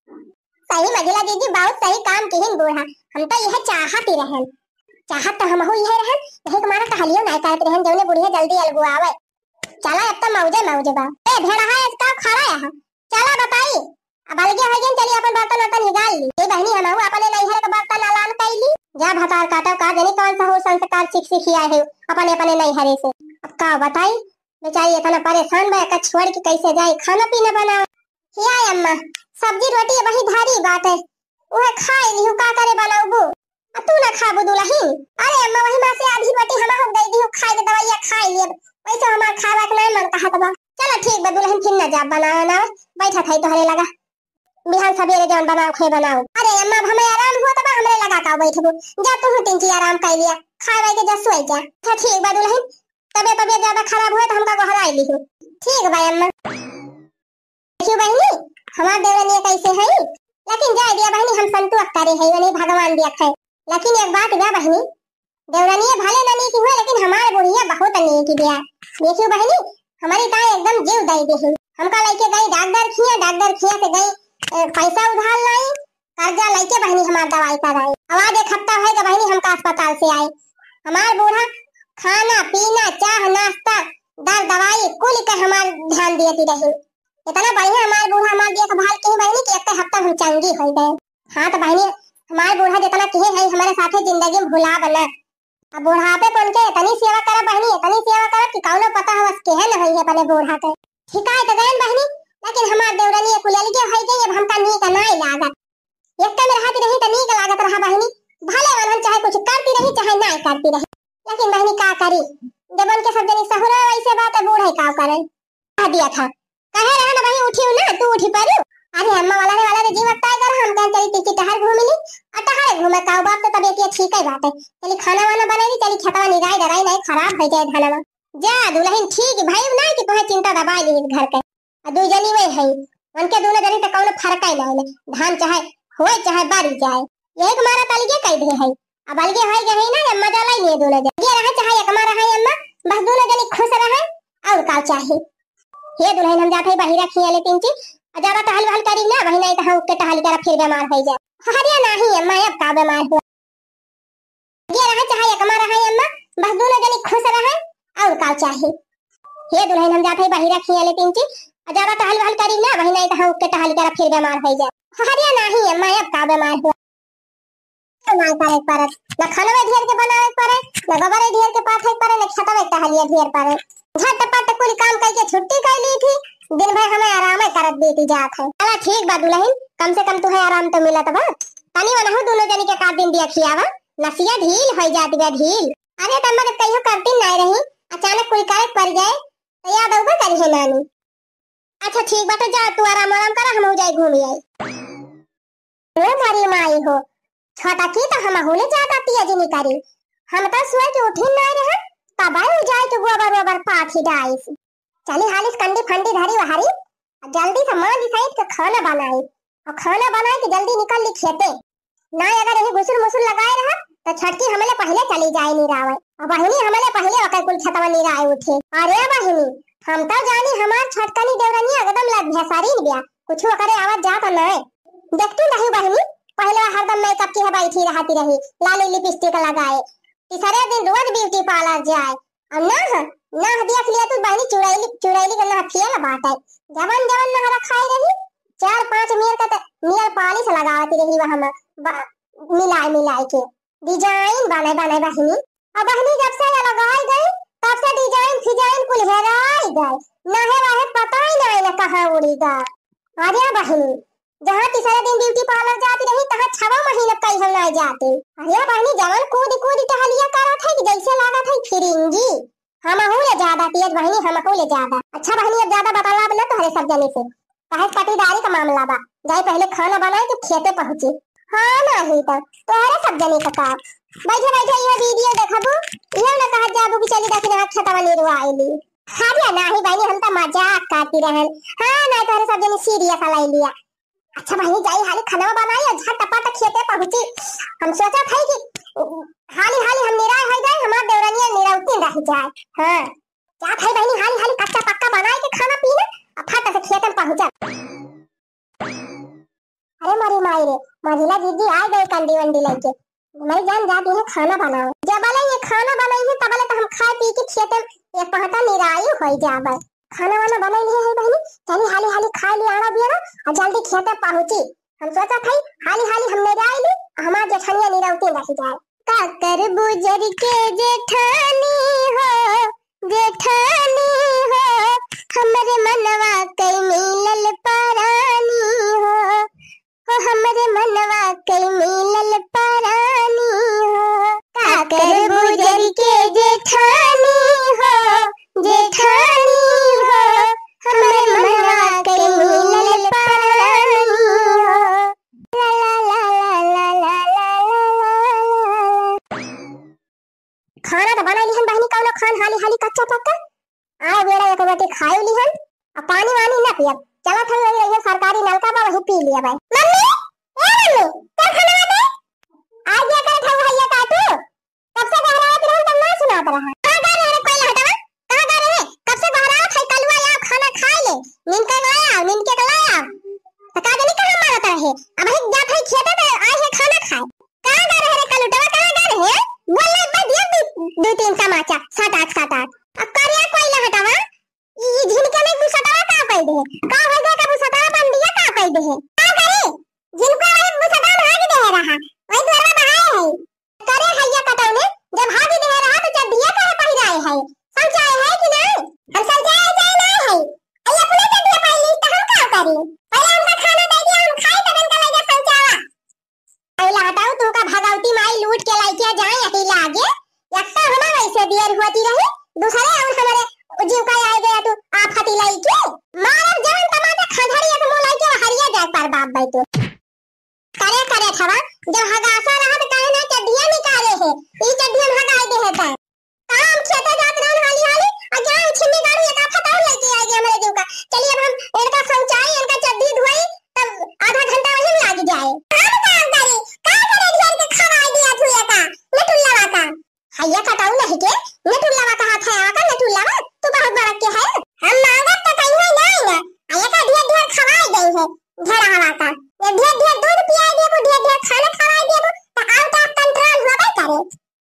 सही मझिला दीदी बहुत सही काम किहिन बूढ़ा, हम तो यह चाहत ही रहन चाहत तो हम हो यह रहन नहीं तुम्हारा कहलियो नहीं करत रहन जौने बुढ़िया जल्दी अलगु आवे। चला अब तो मौजे मौजे बा ए भेड़ा है इसका खड़ा है चला बताई अब अलगे हो गए चली अपन बर्तन वर्तन निकाल ली ए बहनी हम अपने नैहर के बर्तन अलान कैली जा भतार काटो का जनी कौन सा हो संस्कार सीख सीखी आए है अपने अपने नैहरे से। अब का बताई बेचारी इतना परेशान बा का छोड़ के कैसे जाए खाना पीना बना हिया अम्मा सब्जी रोटी वही धारी बात है ओहे खाए लिहु का करे बनाऊबू तू ना खाबू दुल्हन। अरे अम्मा वही मां से आधी रोटी हम हो गई दी खाए के दवाइयां खाए लिए वैसे हमार खावा के नहीं मन कहत बा। चलो ठीक बा दुल्हन फिर न जा बनाओ ना बैठा था तो हरे लगा बिहान सवेरे जौन बनाओ खे बनाओ। अरे अम्मा अब हमें आराम हुआ तब हमरे लगा का बैठबो जा तू तीन ची आराम कर लिया खाए के जा सोई जा। अच्छा ठीक बा दुल्हन तबीयत तबीयत ज्यादा खराब हुआ तो हमका गहरा ली हो। ठीक बा अम्मा। देखियो बहनी हमार देवरानी कैसे है लेकिन जाए दिया बहनी हम संतोष करे है नहीं भगवान दिया है। लेकिन एक बात बा बहनी देवरानी भले ननी की हुआ लेकिन हमारे बुढ़िया बहुत अनी की दिया। देखियो बहनी हमारी ताई एकदम जीव दई दे हमका लेके गई डॉक्टर खिया डॉक्टर खिया से गई पैसा उधार लाई कर्जा लेके बहनी हमार दवाई कराई। आवाज एक हफ्ता है बहनी हमका अस्पताल से आए हमार बूढ़ा खाना पीना चाह नाश्ता दर दवाई कुल के हमार ध्यान देती रही। इतना बढ़िया हमार बूढ़ा हमार देखभाल की बहनी कि एक हफ्ता हम चंगी हो गए। हाँ तो बहनी हमार बूढ़ा जितना कहे है हमारे साथे जिंदगी में भुला बना। अब बुढ़ापे पन के इतनी सेवा करा बहनी इतनी सेवा करा कि कौनो पता हो बस के नहीं है अपने बूढ़ा के शिकायत गए बहनी। लेकिन हमार देवरानी कुलली के है गई अब हमका नीक नहीं लागत एक में रहती रही तो नीक लागत रहा बहनी भले मन चाहे कुछ करती रही चाहे नहीं करती रही लेकिन बहनी का करी देवन के सब जनी सहुरा ऐसे बात बूढ़े का करे कह दिया था कहे रहा ना भाई उठी ना तू उठी पड़ू। अरे अम्मा वाला ने वाला ने जीवन तय कर हम कह चली टिकी टहर घूमली और टहर घूमे का बाप तो तबीयत ये ठीक है बात है चली खाना वाना बनाई चली खेतवा निगाई दराई नहीं खराब हो जाए धनवा जा दुल्हन ठीक भाई ना कि तुम्हें चिंता दबा ली घर के दो जनी वे है उनके दोनों जनी तो कौन फर्क ही नहीं धान चाहे होए चाहे बारी जाए एक मारा तलिए कह दे है अब अलगे है गए ना अम्मा जाला नहीं दोनों जनी ये रहे चाहे एक मारा है अम्मा बस दोनों जनी खुश रहे और का चाहिए। ये दुल्हन हम जाते बाहर खियाले तीन ची ज्यादा टहल वहल करी ना वही नहीं तो हम के टहल कर फिर बीमार हो जाए। हरिया नहीं अम्मा अब का बीमार हुआ ये रहे चाहे एक मारा है अम्मा बस दोनों जनी खुश रहे और का चाहिए। ये दुल्हन हम जाते बाहर खियाले तीन ची ज्यादा टहल वहल करी ना वही नहीं तो हम के टहल कर फिर बीमार हो जाए। हरिया नहीं अम्मा अब का बीमार हुआ ना करे पर ना खाना में ढेर के बनावे पड़े ना गोबर ढेर के पाथे पड़े ना खेत में टहलिया ढेर पड़े झटपट कुल काम करके छुट्टी कर ली थी दिन भर हमें आराम करत देती जात है। चला ठीक बा दुल्हन कम से कम तुम्हें आराम तो मिलत बा तनी वनहु दोनों जनी के का दिन दिया खियावा नसिया ढील हो जाती बा ढील। अरे तम्मा जब कहियो करती नहीं रही अचानक कोई करे पड़ जाए तो याद आऊगा करी है नानी। अच्छा ठीक बा तो जा तू आराम आराम कर हम हो जाए घूम आई। ओ मारी माई हो छोटा की तो हम होले ज्यादा तिया जनी करी हम तो सोए के उठी नहीं रहे तब आई जाए तो गोबर गोबर पाथी डाई चली हालिस कंडी फंडी धरी वहारी जल्दी से मां जी सहित के खाना बनाई और खाना बनाए के जल्दी निकल ली खेते ना अगर यही गुसुर मुसुर लगाए रहा तो छटकी हमले पहले चली जाए नी रावे और बहिनी हमले पहले ओकर कुल छतवा नी राय उठे। अरे बहिनी हम तो जानी हमार छटकनी देवरानी एकदम लग भेसारीन बिया कुछ करे आवाज जात नहीं देखती नहीं बहिनी पहले हरदम मेकअप की बैठी रहती रही लाली लिपस्टिक लगाए तीसरे दिन रोज ब्यूटी पार्लर जाए और ना ना देख लिया तू बहनी चुड़ैली चुड़ैली के नथिया ना बाटे जवन जवन ना रखाई रही चार पांच मील का नील पॉलिश लगावती रही वहां मिलाए मिलाए के डिजाइन बने बने बहनी और बहनी जब से लगाई गई तब से डिजाइन डिजाइन कुल हेराई गई ना है रहे पता ही नहीं ना कहां उड़ी गई। अरे बहनी जहाँ तीसरे दिन ब्यूटी पार्लर जाती रही तहाँ छवा महीने कहीं हम नहीं जाते। अरे बहनी जवन कूद कूद टहलिया करत है कि जैसे लागत है फिरिंगी हम ले ज्यादा तेज बहनी हम ले ज्यादा। अच्छा बहनी अब ज्यादा बताला ना तोहरे सब जने से काहे पटीदारी का मामला बा जाए पहले खाना बनाए तो खेते पहुंचे। हां नहीं तो तोहरे सब जने का काम बैठे बैठे ये वीडियो देखबू ये ना कहा जाबू कि चली देखने हाथ छतवा नीरवा आईली। हां नहीं बहनी हम तो मजाक करती रहन हां ना तोहरे सब जने सीरियस लाई लिया। अच्छा बहनी जाई हाली खाना बनाई और झटपट खेते पहुंची हम सोचा था कि हाली हाली हम निराय हो जाए हमार देवरानिया निरावती रह जाए। हां क्या था बहनी हाली हाली कच्चा पक्का बनाए के खाना पीना और फट से खेत में पहुंचा। अरे मारी माई रे मझिला दीदी आ गई कंडी वंडी लेके मेरी जान जाती है खाना बनाओ जब वाले ये खाना बनाई है तब वाले तो हम खा पी के खेत में एक पहता निराई हो जाए। खाना वाना बनाई है बहनी चली हाली हाली खा ली आना भी ना और जल्दी खेते पहुंची हम सोचा था हाली हाली हम मेरे आई ली हमार जेठानिया निरावती रह जाए। काकर बुजर के जेठानी हो जेठानी हो हमरे मनवा कई मिलल परानी हो हो हमरे मनवा कई मिलल परानी हो। काकर बुजर के जेठानी हो जेठानी हो खाना तो बना लिहन बहनी कौनो खान हाली हाली कच्चा पक्का आए बेड़ा एक बाटी खाई लिहन अब पानी वानी ना पिया चला था ये सरकारी नलका बा वही पी लिया भाई मम्मी ए मम्मी क्या खाना दे आज ये कर था भैया काटू कब से कह रहा है तुम ना सुनात रहा कहां जा रहे कोई हटावा कहां जा रहे कब से कह रहा है कलवा या खाना खा ले नींद के लाया नींद के लाया तो का नहीं कहां मारता है अब ही जा भाई खेते तो आए है खाना खाए कहां जा रहे कलूटा कहां जा रहे बोल ले दिया दो तीन समाचार सात आठ सात आठ अब करिया कोई ना हटावा ई झिनके में घुसटावा का कह दे का हो गया का घुसटावा बन दिया का कह दे का करे झिनके में घुसटावा भाग दे रहा वही घर में बहाए है करे हैया कटाउने जब भाग दे रहा तो चल दिया का पहिराए है समझाए है कि नहीं हम समझाए जाए नहीं है अल्लाह पुले के दिया पहले तो हम का करें पहले हमका खाना दे दिया हम खाए तब इनका लगे समझावा अल्लाह हटाओ तू का भगवती माई लूट के लाई के जाए अकेला आगे यक्का हमारा वैसे देर होती रही दूसरे और हमारे जीव का आ गया तू आफत लाई के मारब जान टमाटर खधड़िया के मोलाई के हरिया जाए पर बाप भाई तू करे करे थवा जब हगासा रहा तो काहे ना चड्डियां निकाले है ई चड्डियां हगाए दे है काम खेते जात रहन हाली हाली और जाए छिमी गाड़ी एक आफत और लेके आ गया हमारे जीव का चलिए अब हम इनका समझाई इनका चड्डी धोई तब आधा घंटा वहीं में लग जाए हम काम करी का करे ढेर के खवाई दिया थुया का नटुल्ला का हैया कटाऊ नहीं के नटुल्ला का हाथ है आका नटुल्ला तू बहुत बड़ा के है हम मांगत तो कहीं है नहीं ना हैया का ढेर ढेर खवाई गई है झड़ा हवा का ये ढेर ढेर दूध पियाई दे को ढेर ढेर खाना खवाई दे को तो आउट ऑफ कंट्रोल होबे करे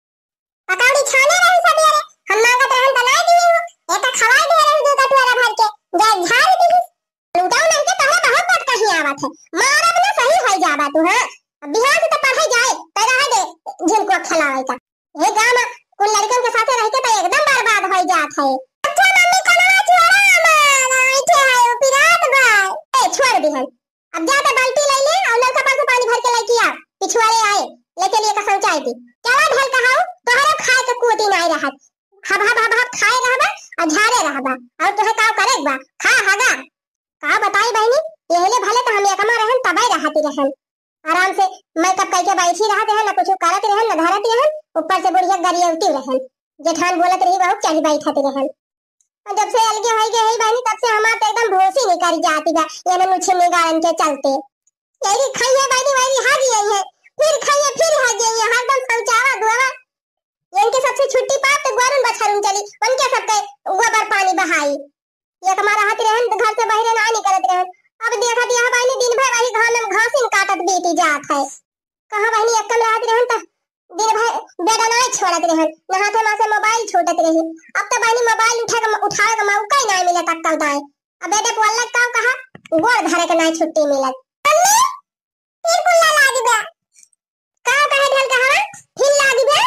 पकौड़ी छाने रही सबेरे हम मांगत रहन बनाई दिए हो ये तो खवाई दे रही दूध टोरा भर के गैस झाड़ दी लूटाऊ नहीं के तोहरा बहुत बात कही आवत है मारब ना सही हो जाबा तू हां अब बिहार से तो पढ़े जाए तो रह दे झिनको खिलावे का ये गांव में उन लड़कन के साथ रहते तो एकदम बर्बाद हो जात है अच्छा मम्मी कलवा छोड़ा हमारा इथे है पिरात गए ए छोड़ दी है अब जा तो बाल्टी ले ले और नलका पर से पानी भर के लेके आ पिछवाड़े आए लेके लिए का समझाई दी चला ढल कहाऊ तोहरा खाए के कोटी नहीं रहत हब हब हब हब खाए रहबा और झाड़े रहबा और तोहे का करेबा खा हगा का बताई बहनी यही भले तो हम एकमा रहन तबे रहती रहन आराम से मैं कब कह के बैठी रहत है ना कुछ करत रहन ना धरत रहन ऊपर से बुढ़िया गरियौती रहन जेठान बोलत रही बहुत चली बैठत रहन और जब से अलगे होई गई बहनी तब से हमार तो एकदम भोसी निकल जाती बा ये ना मुझे निगारन के चलते यही खाइए बहनी वही हागी आई है फिर खाइए फिर हागी आई है हरदम समझावा दुआवा इनके सबसे छुट्टी पाप तो गोरन बछरुन चली उनके सबके गोबर पानी बहाई ये हमारा हाथ रहन घर से बाहर ना निकलत रहन अब देखा दिया बहनी दिन भर वही घर में घासिन काटत बीती जात है कहां बहनी एकम रात रहन त दिन भर बेड़ा नहीं छोड़त रहन ना हाथे में से मोबाइल छोड़त रही अब तो बहनी मोबाइल उठा के उठावे के मौका ही नहीं मिले तक तक दाए अब बेटे बोलला का कहा गोड़ धरे के नहीं छुट्टी मिलत मम्मी फिर कुल्ला लागी बे का कहे ढल कहा फिर लागी बे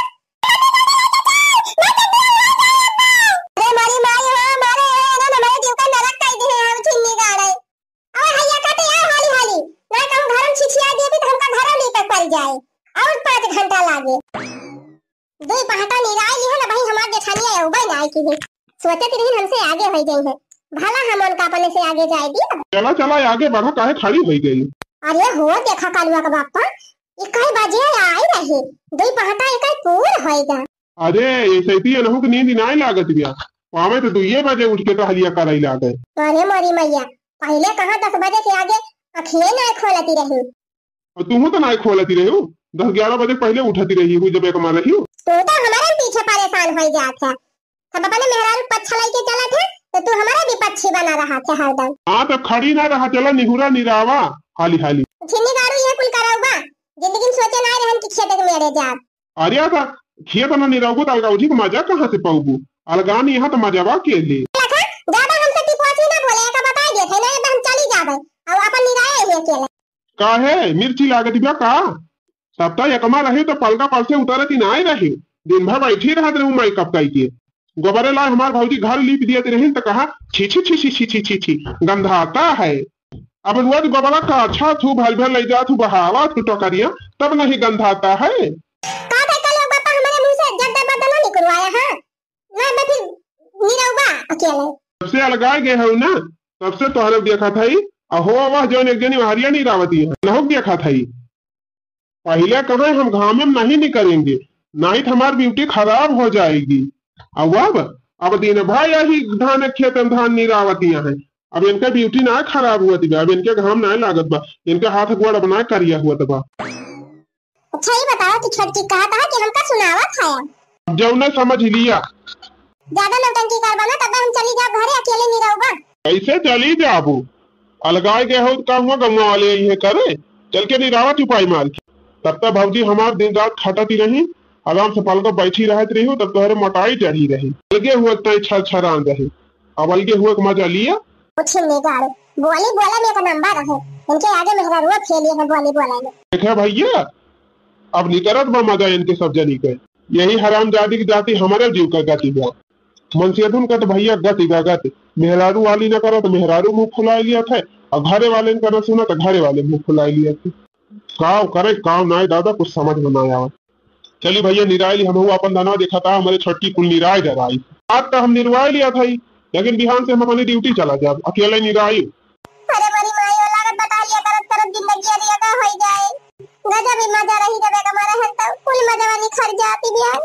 अरे मारी माई हो मारे ना ना मेरे जीव का नरक कह दे हम छिन्नी गाड़े और हैया काटे यार हाली हाली ना कहूं घर में छिछिया दे भी तो हमका घर में तक पड़ जाए और पाँच घंटा लागे दो पहाटा निराई ली है ना भाई हमार जेठानी है उबई ना की है सोचत रही हमसे आगे हो गई है भला हम उनका अपने से आगे जाए दी चला चला आगे बढ़ा काहे खड़ी हो गई अरे हो देखा कालुआ का बापा ये कई बजे आई रही दो पहाटा एक पूर होएगा अरे ये सैती नहु के नींद नहीं लागत बिया पावे तो दुइये बजे उठ के तो हलिया कराई लागे अरे मोरी मैया पहले कहां दस बजे के आगे अखिए नहीं खोलती रही और तुम तो नहीं खोलती रही हो दस ग्यारह बजे पहले उठती रही हुई जब एक मार रही हो तू तो हमारे पीछे परेशान हो जात है सब अपने मेहरारू पच्छा लाई के चला थे तो तू हमारे भी पच्छी बना रहा था हरदम हां तो खड़ी ना रहा चला निहुरा निरावा हाली हाली छिन्नी गाड़ू ये कुल कराऊबा जिंदगी में सोचे ना रहन कि खेत के मेरे जा अरे का खेत ना निरागो तो अलगा उठी को मजा कहां से पाऊबू अलगान यहां तो मजावा के ले ज्यादा हमसे टिपवाची ना बोले का बता दे थे ना हम चली जाबे अब अपन निराए है अकेले काहे मिर्ची लागत बिया का सप्ताह एकमा रही तो पलका पल से उतरती ना आई रही दिन भर बैठी रहत रहूं मैं कब कई के गोबरे ला हमार भौजी घर लीप दिए रही तो कहा छी छी छी छी छी छी छी छी गंधाता है अब रोज गोबरा का अच्छा थू भल भल ले जा थू बहावा थू टोकरिया तब नहीं गंधाता है का भाई कल पापा हमारे मुंह से जब दब बदला नहीं करवाया है ना मैं फिर निरौबा अकेले सबसे अलगाए गए हो ना तब से तोहरे देखा था अहो वह जो एक जनी हरिया नहीं रावती है नहुक देखा था पहले कहा हम घाम में नहीं निकलेंगे नहीं तो हमारी ब्यूटी खराब हो जाएगी। अब अब अब दिन भाई यही धान खेत में धान निरावतिया है। अब इनका ब्यूटी ना खराब हुआ थी, अब इनके घाम ना लागत बा, इनके हाथ गोड़ बना करिया हुआ था। अच्छा ये बताओ कि छोटकी कहा था कि हमका सुनावा था। अब जब ने समझ लिया ज्यादा नौटंकी कर बना तब हम चली जाओ घरे, अकेले नहीं रहूंगा। कैसे चली जाबू? अलगाए गए हो का हुआ गंगा वाले ये करे चल के निरावत उपाय मार के। तब तक भौजी हमार दिन रात खटती रही, आराम से पलको बैठी रहत रही हो, तब तोहरे मोटाई चढ़ी रही, अलगे हुए तय छर छरान रहे। अब अलगे हुए मजा लिया कुछ नहीं गाड़ो, बोली बोला में का नंबर रहे, इनके आगे मेरा रुआ फेलिए है बोली बोला में। देखे भैया अब निकरत बा मजा इनके सब जनी के। यही हराम जादी की जाति हमारे जीव का गति बा। मनसियधुन का तो भैया गति का गति, मेहरारू वाली न करो तो मेहरारू मुंह फुला लिया था, और घरे वाले ने सुना तो घरे वाले मुंह फुला लिया थे। काव करे काव ना दादा कुछ समझ में ना आया। चली भैया निराई हम अपन दाना देखा था, हमारे छोटकी कुल निराय डराई। आज तो हम निर्वाय लिया था, लेकिन बिहान से हम अपनी ड्यूटी चला जाए, अकेले निराई। अरे बड़ी माई वाला लागत बता लिया करत करत जिंदगी अरिया का हो जाए, गजब ही मजा रही जब एक हमारा है तो कुल मजा वाली खर जाती बिहान।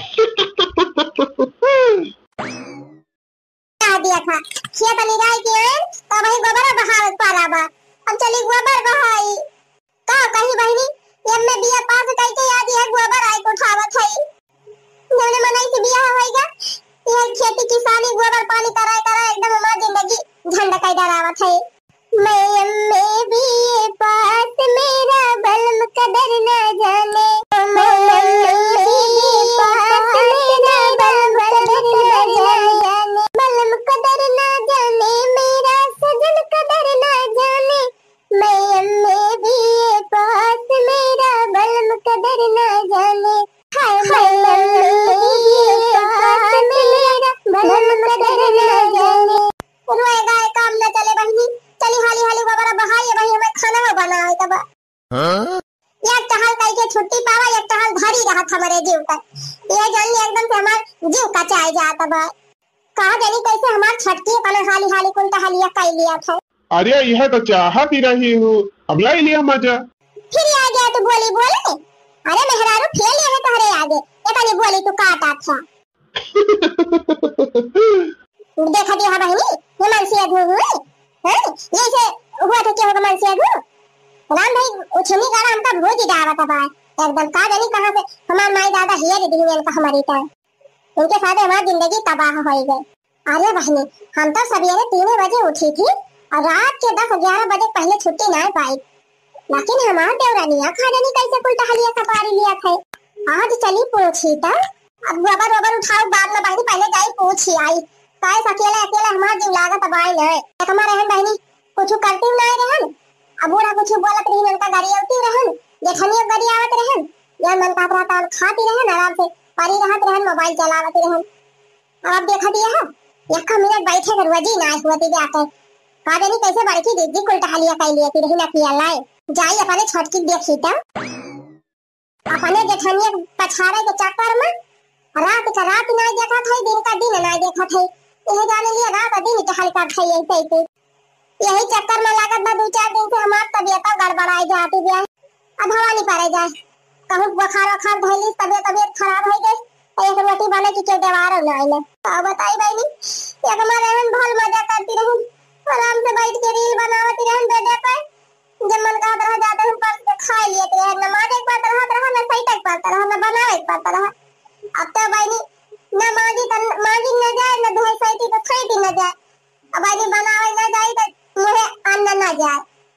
आ दिया था खेत निराई के तब वही गोबर बहावत पारा बा। अब चली गोबर बहाई का कहीं बहनी एम में बिया पास कई के याद है गोबर आई को उठावत है। हमने मनाई से बिया होएगा, ये खेती किसानी गोबर पानी कराए कराए एकदम हमारी जिंदगी झंडा का डरावत है। मैं अम्मे भी पास मेरा बलम कदर न जाने, मैं अम्मे भी पास मेरा बलम कदर न जाने, बलम कदर न जाने मेरा सजन कदर न जाने, मैं अम्मे भी पास मेरा बलम कदर न जाने, हाय मैं अम्मे भी पास मेरा बलम कदर न जाने। रोएगा काम न चले बहनी, चली हाली हाली गोबर बहाई भाई हमें खाना बनाए तब। हां एक टहल कई के छुट्टी पावा, एक टहल धरी रहत हमारे जीव का, ये जान एकदम से हमार जीव का चाय जाता बा। कहा जानी कैसे हमार छटकी कने हाली हाली कुल टहलिया कई लिया था। अरे यह तो चाहत ही रही हूँ, अब लाई लिया मजा। फिर आ गया तू बोली बोले, अरे मेहरारू फेल है तोहरे आगे, ये कनी बोली तू काटा था। देखा दिया बहनी ये मनसिया धु हुए हैं, ये से हुआ था क्या होगा मनसिया धु राम भाई उछनी गाना हमका भोज डावत बा एकदम। का जानी कहां से हमार माई दादा हिया दे दिहन का हमारी ता, उनके साथ हमारी जिंदगी तबाह हो गई। अरे बहनी हम तो सवेरे तीन बजे उठी थी और रात के दस ग्यारह बजे पहले छुट्टी ना पाई, लेकिन हमार देवरानिया खा जानी कैसे कुल टहलिया सपारी लिया था। आज चली पूछी ता, अब गोबर गोबर उठाओ बाद में बहनी पहले जाई पूछी आई काय अकेले अकेले हमार जीव लागत बाई ले हमारे रहन बहनी कुछ करती नहीं रहन। अब बूढ़ा कुछ बोलत रही उनका गाड़ी आती रहन, जेठनिया गाड़ी आवत रहन, यार मन का रहता खाती रहन आराम से परी रहत रहन, मोबाइल चलावत रहन। अब देखा दिया है एक मिनट बैठे कर वजी ना हुआती जाके का जानी कैसे बड़की दीदी कुल टहलिया कई लिया रही ना किया लाए जाई अपने छटकी देखी ता अपने जेठनिया पछाड़े के चक्कर में रात का रात ना देखा था, दिन का दिन ना देखा था, यही जाने लिए रात दिन टहल कर था यही तैसे यही चक्कर में लागत बा दो चार दिन से हमार तबीयत गड़बड़ाई जाती है। अब हवा नहीं पड़े जाए कहूं बुखार वखार धइली तबीयत तबीयत खराब हो गई, एक रोटी बने की के देवार ना आइले। तो बताई बहनी एक हमारे रहन भल मजा करती रहूं, आराम से बैठ के रील बनावती रहूं बेडे पे, जब मन का रह जाता हूं पर के खा लिए थे नमाज एक बार रहा रहा ना सही तक पाता रहा ना बनावे एक बार रहा। अब तो बहनी ना माजी तन माजी न जाए ना धोई सही तो सही न जाए, अब आज बनावे न जाए तो मुहे अन्न न जाए,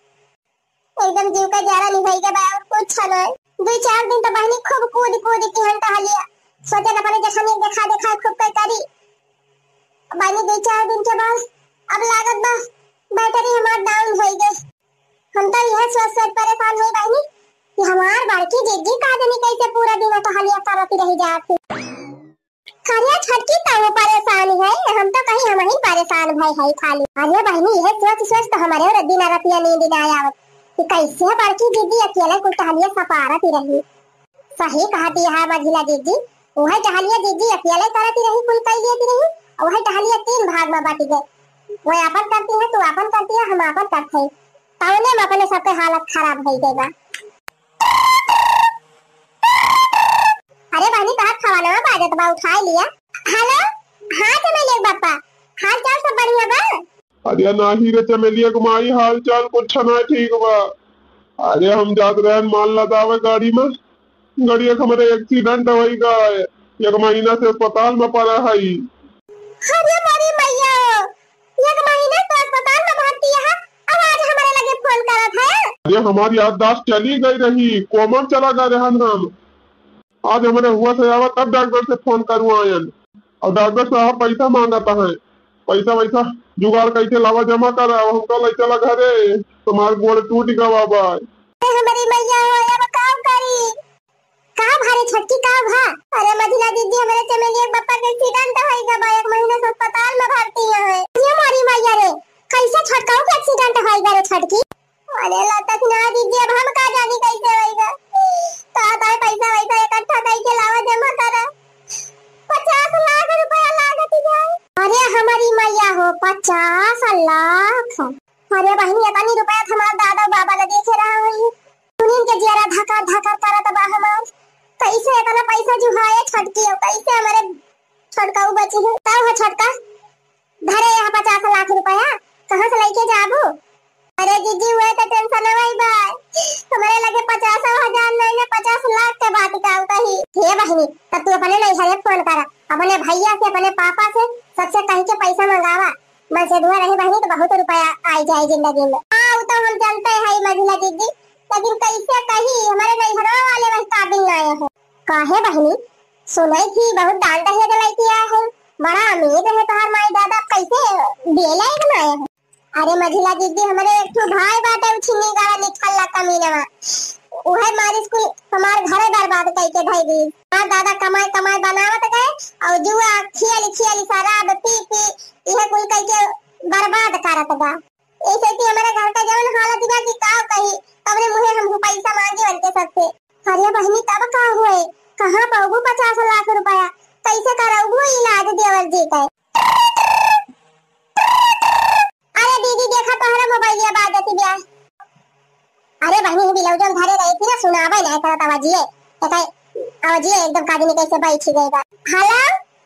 एकदम जीव का जरा निभाई के बाद कुछ नहीं। दो चार दिन तो बहनी खूब कूद कूद के हंटा लिया, सोचे अपने जखनी देखा देखा खूब कई करी। बहनी दो चार दिन के बाद अब लागत बस बैटरी हमार डाउन हो गई। हम तो यह सोच सोच परेशान हुई बहनी कि हमार बड़की जिद्दी का जानी कैसे पूरा दिन टहलिया करती रह जाती। खरिया छटकी तो वो परेशान है, हम तो कहीं हम ही परेशान भाई है खाली। अरे बहनी यह सोच सोच तो हमारे और दिन रातिया नींद ना आवत कि कैसे बड़की दीदी अकेले कुल टहलिया सपारती रही। सही कहती है मझिला दीदी, वह टहलिया दीदी अकेले करती रही कुल कई लेती रही, और वह टहलिया तीन भाग में बांटी गई, वह अपन करती है तू अपन करती है हम अपन करते हैं, ताउने में अपने सबके हालत खराब हो गई बा। अरे बहनी आदत बा उठा लिया। हेलो, हाँ चमेली बापा, हाल चाल सब बढ़िया बा? अरे नाही रे चमेलिया गुमाई, हाल चाल कुछ ना ठीक बा। अरे हम जात रहे माल लदावे गाड़ी में, गाड़ी का हमारे एक्सीडेंट हुई गए, एक महीना से अस्पताल में पड़ा है। अरे मेरी मैया, एक महीना तो अस्पताल में भर्ती है, अब आज हमारे लगे फोन करत है। अरे हमारी याददाश्त चली गई रही, कोमा चला गए रहन हम। आज हमारे हुआ से आवा तब डॉक्टर से फोन करूँ आयन, और डॉक्टर साहब पैसा मांगता है। पैसा वैसा जुगाड़ कैसे लावा जमा करा, हमको ले चला घरे, तुम्हारे गोड़ टूट गवा बा। हमारी मैया हो, अब का करी? का भारी छटकी का भा? अरे मझिला दीदी, हमारे चमेली पापा के एक्सीडेंट होई गबा, एक महीना से अस्पताल में भर्ती है। ये हमारी मैया रे, कैसे छटकाऊ के एक्सीडेंट होई गा रे छटकी? अरे लता ना दीदी, अब हम का जानी कैसे होईगा। ता ता पैसा वैसा इकट्ठा करके लावा जमा करा, पचास लाख रुपया लागत जाए। अरे हमारी मैया हो, पचास लाख? अरे बहनी, इतनी रुपया हमारा दादा बाबा ने देखे रहा हुई, सुनील के जियारा धक्का धक्का करत बा हमार। कैसे इतना पैसा जुहाए छटकी हो, कैसे हमारे छटकाऊ बची है? तब है छटका धरे यहाँ पचास लाख रुपया कहाँ से लेके जाबू? अरे दीदी, हुए तो टेंशन नहीं बा, हमारे लगे पचास हजार नहीं ना पचास लाख के बात का कही। हे बहनी, तब तू अपने नहीं हरे फोन करा, अपने भैया से अपने पापा से सबसे कहीं के पैसा मंगावा। मैं से दुआ रही बहनी तो बहुत रुपया आई जाए जिंदगी में। हाँ तो हम जानते हैं मझिला दीदी, लेकिन कैसे कही हमारे नैहरा वाले बस काबिल आए हैं। काहे बहनी, सुनाई थी बहुत डांट है गलती है, बड़ा अमीर है तुम्हार माई दादा, कैसे बेला बनाए हैं? अरे मझिला दीदी, हमारे एक तो भाई बाटे उछिनी गाड़ा निकल ला कमीनवा, उहे मारी स्कूल हमार घरे बर्बाद करके भाई दी। हां दादा कमाई कमाई बनावत गए और जुआ खियाली खियाली शराब पी पी इहे कुल करके बर्बाद करत बा। ऐसे ही हमारे घर का जवन हालत बा कि का कही, तबरे मुहे हम पैसा मांगे उनके सबसे। अरे बहनी, तब का हुए, कहां पाऊंगी पचास लाख रुपया, कैसे कराऊंगी इलाज देवर जी का? अरे दीदी देखा तोहरा मोबाइल या बाजती ब्याह। अरे बहनी, बिलौजन धरे रही थी ना, सुनावे ना करत आवाजिए, तो कहे आवाजिए एकदम कादनी कैसे बैठ गईगा। हेलो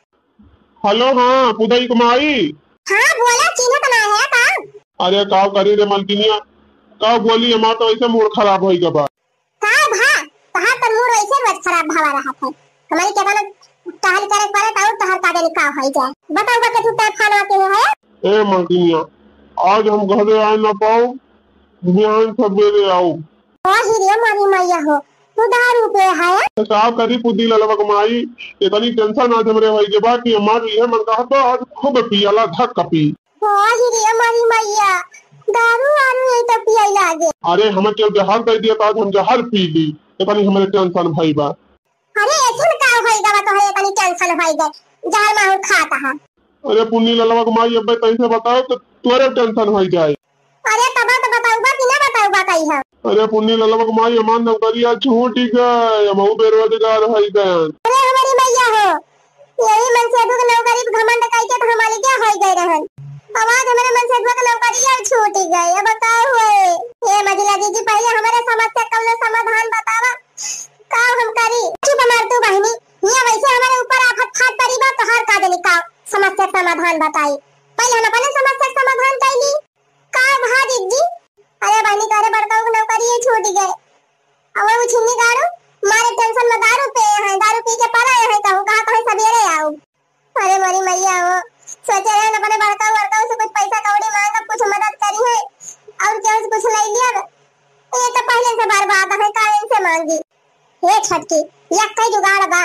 हेलो, हाँ पुदई कुमाई। हाँ बोला, चिन्ह तो ना है का? अरे का करी रे मलकिनिया, का बोली, हमारा तो ऐसे मूड खराब होई गबा। का भा तहां तो मूड ऐसे रोज खराब भावा रहा था, हमारी क्या ना टहल करे पड़े तो तहार कादनी का होई जाए। बताओ बके तू ते खाना के है? ए मलकिनिया, आज हम घरे आ ना पाओ, बिहान सवेरे आओ। ओही रे मारी मैया हो, तू दारू पे है? तो का करी पुदी ललवा कुमाई, इतनी टेंशन आज हमरे होई के बा कि हमार लिए मन कहा तो आज खूब पियाला धक पी। ओही रे मारी मैया, दारू आरू ये तो पिया लागे। अरे हमें केल जहर कर दिया, आज हम जहर पी ली, इतनी हमारे टेंशन भई बा। अरे ऐसा का होई गवा तो है, इतनी टेंशन होई गए, जहर माहौल खाता है। अरे पुन्नी ललवा कुमाई, अब कैसे बताओ तो तोरे टेंशन हो जाए। अरे तब तो बताऊंगा कि ना बताऊंगा कही है? अरे पुन्नी ललवा कुमाई, हमार नौकरी आज छूट गए, हम बेरोजगार हो गए। अरे हमारी मैया हो, यही मन से दुख नौकरी घमंड करके तो हमारी क्या हो गई रहन, आवाज हमारे मन से दुख नौकरी यार छूट गई। अब बताओ हुए ये मझिला दीदी, पहले हमारे समस्या का समाधान बतावा, का हम करी? चुप मार तू बहनी, ये वैसे हमारे ऊपर आफत फाट पड़ी बा, तो हर का देनी का समस्या समाधान बताई, पहले हम अपने समस्या समाधान कैली का भा दीदी। अरे बहनी, तोरे बड़का नौकरी ये छूट गए, अब वो छिन्नी गाड़ो मारे टेंशन में दारू पे है, दारू पी के पड़ा है, कहूं कहां कहां सवेरे आओ। अरे मेरी मैया हो, सोचे रहे अपने बड़का बड़का से कुछ पैसा कौड़ी मांग कुछ मदद करी है, और क्या कुछ ले लिया, ये तो पहले से बर्बाद है, का इनसे मांगी। हे छटकी, या कई जुगाड़ बा,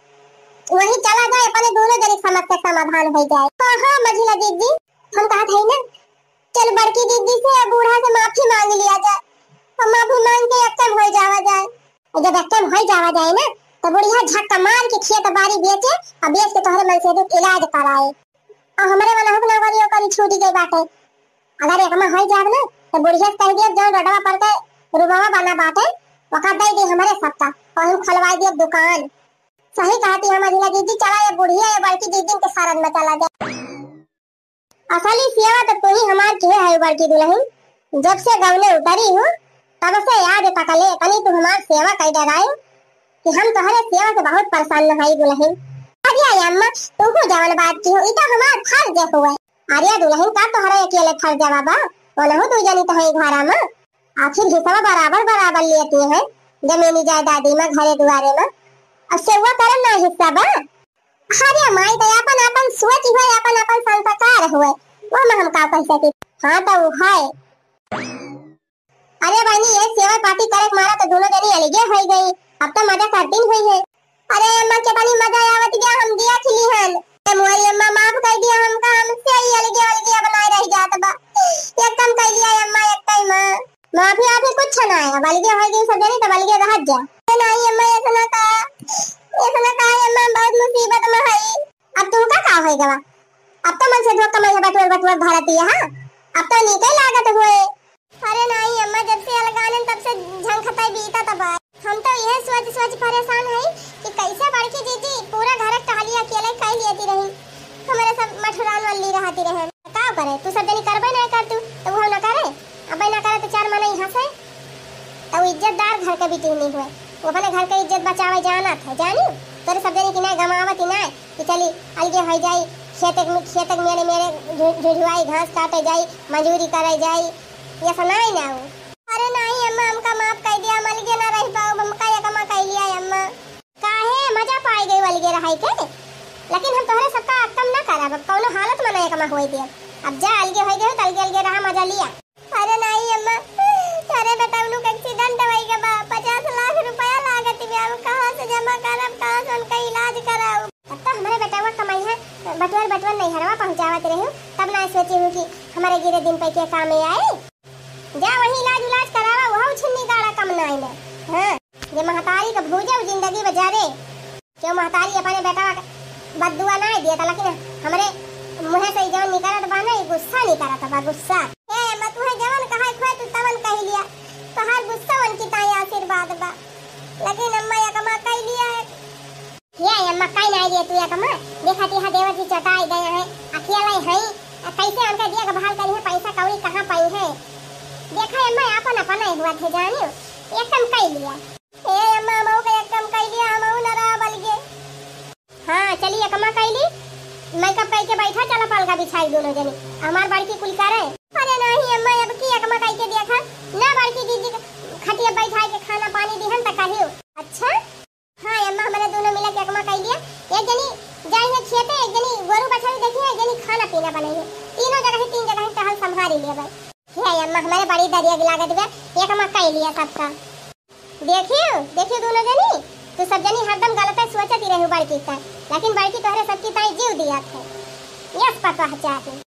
वही चला जाए, अपने दोनों जने समस्या समाधान हो जाए। कहां मझिला दीदी, हम कहा थे ना, चल बड़की दीदी से बूढ़ा से माफी मांग लिया जाए, और माफी मांग के एकदम हो जावा जाए। और जब एकदम हो जावा जाए ना, तो बुढ़िया झक्का मार के खेत बाड़ी बेचे, और बेच के तोहरे मन से दुख इलाज कराए, और हमारे वाला हुक्म नौकरी ओकरी छूट गई बाटे। अगर एक में हो जाए ना, तो बुढ़िया कह दिया जो रोडवा पर के रुबावा बना बाटे, वका दे दे हमारे सबका, और हम खलवा दिए दुकान। सही कहती है मझिला दीदी, चला ये बुढ़िया ये बड़की दीदी के सारन में चला जाए। असली सेवा तो तू ही हमार के है बड़की दुल्हन, जब से गवले उतरी हूँ तब से याद तकले कनी तू हमार सेवा कर डराए कि हम तुम्हारे सेवा से बहुत परेशान न हई दुल्हन। अरे अम्मा तू को जवन बात की हो ई तो हमार फर्ज हुए। अरे दुल्हन का तोहरा अकेले फर्ज बाबा ओनहु तू जानी तो है घरा में आखिर हिस्सा बराबर बराबर लेती है जमीनी जायदादी में घरे दुआरे में अब सेवा करम ना हिस्सा बा। अरे माई तो अपन अपन सोच है अपन अपन संस्कार हुए वो में हम का कह सके। हां तो है अरे बहनी ये सेवा पार्टी करे मारा तो दोनों जनी अलगे हो गई अब तो मजा करती हुई है। अरे अम्मा के बनी मजा आवत गया हम दिया खिली हन ए मोरी अम्मा माफ कर दिया हमका हमसे ही अलगे अलगे बनाए रह जात बा एक कम कर दिया अम्मा एक टाइम माफी आफी कुछ ना है अब अलगे हो गई सब जनी तो अलगे रह जा नहीं अम्मा ऐसा ना का ऐसा ना का अम्मा बहुत मुसीबत में है अब तू का का होई गवा अब तो मन से धोखा में बटवर बटवर भारती है। हां अब तो निकल लागत हुए। अरे नहीं अम्मा जब से अलगाने तब से झंखताई बीता तब हम तो यह सोच सोच परेशान है कि कैसे बड़की दीदी पूरा घर टहली अकेले कह लेती रही हमारे सब मठुरान वाली रहती रहे का करे तू सब जनी करबे नहीं कर तू तो वो ना करे अबे ना करे तो चार मने यहां से तो इज्जतदार घर के बेटी नहीं हुए वो अपने घर के इज्जत बचावे जाना था जानी तोरे सब जनी की नहीं गमावत नहीं कि चली अलगे हो जाई खेतक में खेतक मेरे मेरे झुझुआई घास काटे जाई मजूरी करे जाई ये सुनाई ना हो। अरे नहीं अम्मा हमका माफ कर दिया अलगे ना रह पाओ हमका ये कमा कर लिया अम्मा काहे मजा पाई गई अलगे रहाई के लेकिन हम तोहरे सबका कम ना करब कोनो हालत में नहीं कमा होई दे अब जा अलगे हो गए तो अलगे अलगे रहा मजा लिया। अरे नहीं अम्मा अरे बेटा उनु के एक्सीडेंट होई के बा पचास लाख रुपया लागत बे हम कहां से जमा करब कहां से उनका इलाज कराऊ तब तो हमारे बेटा को कमाई है बटवर बटवर नहीं हरवा पहुंचावत रही तब ना सोची हूं कि हमारे गिरे दिन पे के काम में आए जा वही इलाज इलाज करावा वहां छिन्नी गाड़ा कम ना आइले। हां ये महतारी का भूजा जिंदगी बजारे क्यों महतारी अपने बेटा बददुआ ना दिया था लेकिन हमरे मुंह से जवन निकलत बा ना गुस्सा निकलत बा गुस्सा ए मत तू है जवन कहा खोए तू तवन कह लिया तो हर गुस्सा वन की ताई आशीर्वाद बा लेकिन अम्मा या कमा कह लिया ये अम्मा कह ना दिया तू या कमा देखा ती हा देवर जी चटाई गए हैं अकेला है कैसे उनका दिया का बहाल करी है पैसा कौड़ी कहां पाई है देखा अम्मा अपन अपन हुआ थे जानियो एकदम कह लिया ए अम्मा मऊ का एकदम कह लिया मऊ न रहा बलगे। हां चलिए कमा कह ली मेकअप करके बैठा चला पलका बिछाई दोनों जनी हमार बड़की कुल करे। अरे नहीं अम्मा अब की कमा कह के देखा ना बड़की दीदी खटिया बैठा के खाना पानी दिहन त कहियो अच्छा। हां अम्मा हमारे दोनों मिला के कमा कह लिया एक जनी जाई है खेते एक जनी गोरू बछड़ी देखी एक जनी खाना पीना बनाई तीनों जगह तीन जगह टहल संभाल लिया भाई हे अम्मा हमारे बड़ी दरिया की लागत बे एक कमा कह लिया सबका देखियो देखियो दोनों जनी तू सब जनी हरदम गलत सोचती रही बड़की का लेकिन बड़की तोहरे सबकी ताई जीव दिया थे यस पता है चाहती